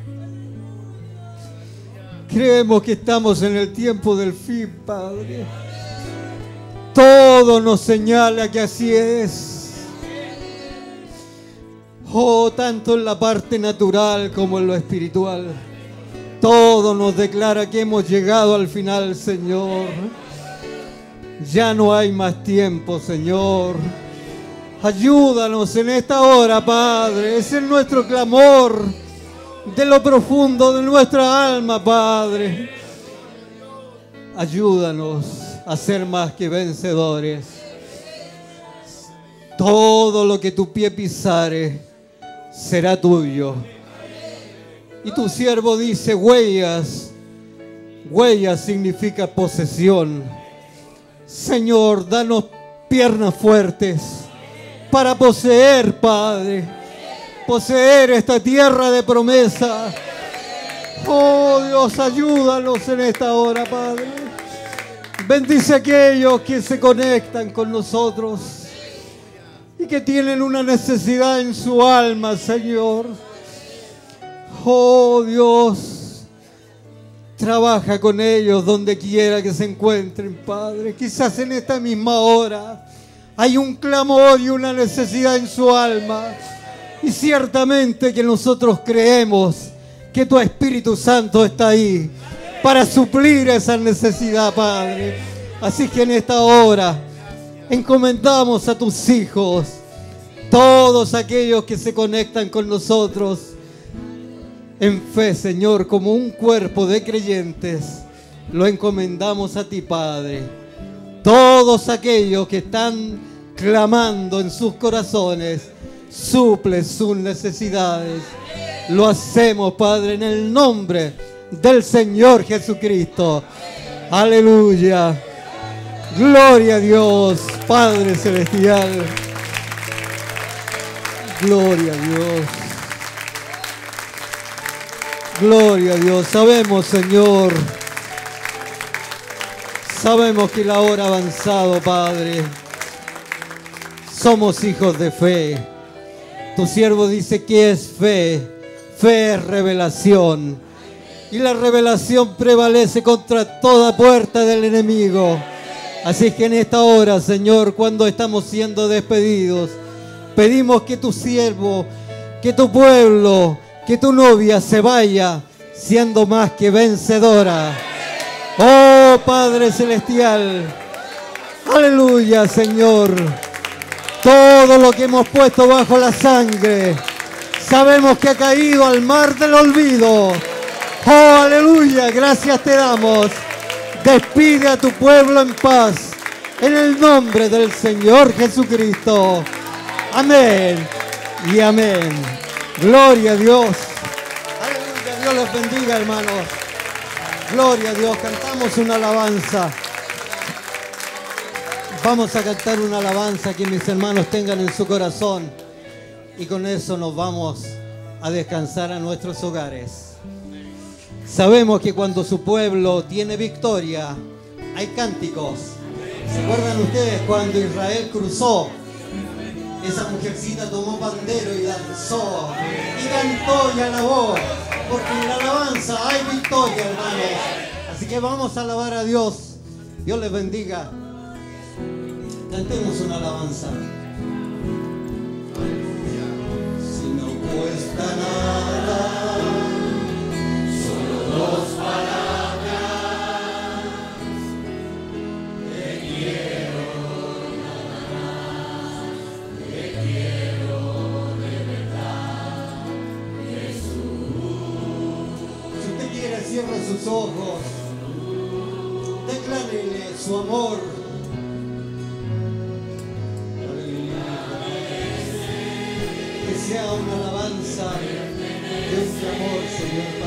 creemos que estamos en el tiempo del fin, Padre. Todo nos señala que así es. Oh, tanto en la parte natural como en lo espiritual. Todo nos declara que hemos llegado al final, Señor. Ya no hay más tiempo, Señor. Ayúdanos en esta hora, Padre. Ese es nuestro clamor de lo profundo de nuestra alma, Padre. Ayúdanos a ser más que vencedores. Todo lo que tu pie pisare será tuyo. Y tu siervo dice huellas. Huellas significa posesión. Señor, danos piernas fuertes para poseer, Padre, poseer esta tierra de promesa. Oh, Dios, ayúdanos en esta hora, Padre. Bendice a aquellos que se conectan con nosotros y que tienen una necesidad en su alma, Señor. Oh, Dios, trabaja con ellos donde quiera que se encuentren, Padre. Quizás en esta misma hora hay un clamor y una necesidad en su alma. Y ciertamente que nosotros creemos que tu Espíritu Santo está ahí para suplir esa necesidad, Padre. Así que en esta hora encomendamos a tus hijos, todos aquellos que se conectan con nosotros en fe, Señor, como un cuerpo de creyentes. Lo encomendamos a ti, Padre. Todos aquellos que están clamando en sus corazones, suple sus necesidades. Lo hacemos, Padre, en el nombre del Señor Jesucristo. Aleluya. Gloria a Dios, Padre Celestial. Gloria a Dios. Gloria a Dios. Sabemos, Señor, sabemos que la hora ha avanzado, Padre. Somos hijos de fe. Tu siervo dice que es fe. Fe es revelación. Y la revelación prevalece contra toda puerta del enemigo. Así que en esta hora, Señor, cuando estamos siendo despedidos, pedimos que tu siervo, que tu pueblo, que tu novia se vaya siendo más que vencedora. Oh, Padre Celestial. Aleluya, Señor. Todo lo que hemos puesto bajo la sangre, sabemos que ha caído al mar del olvido. Oh, aleluya, gracias te damos. Despide a tu pueblo en paz, en el nombre del Señor Jesucristo. Amén y amén. Gloria a Dios. Aleluya, Dios los bendiga, hermanos. Gloria a Dios, cantamos una alabanza. Vamos a cantar una alabanza que mis hermanos tengan en su corazón. Y con eso nos vamos a descansar a nuestros hogares. Sabemos que cuando su pueblo tiene victoria, hay cánticos. ¿Se acuerdan ustedes cuando Israel cruzó? Esa mujercita tomó pandero y danzó, y cantó y alabó, porque en la alabanza hay victoria, hermanos. Así que vamos a alabar a Dios. Dios les bendiga. Cantemos una alabanza. Si no cuesta nada, solo dos palabras, te quiero nada más. sus ojos. Declárele su amor. Que sea una alabanza de un clamor, Señor.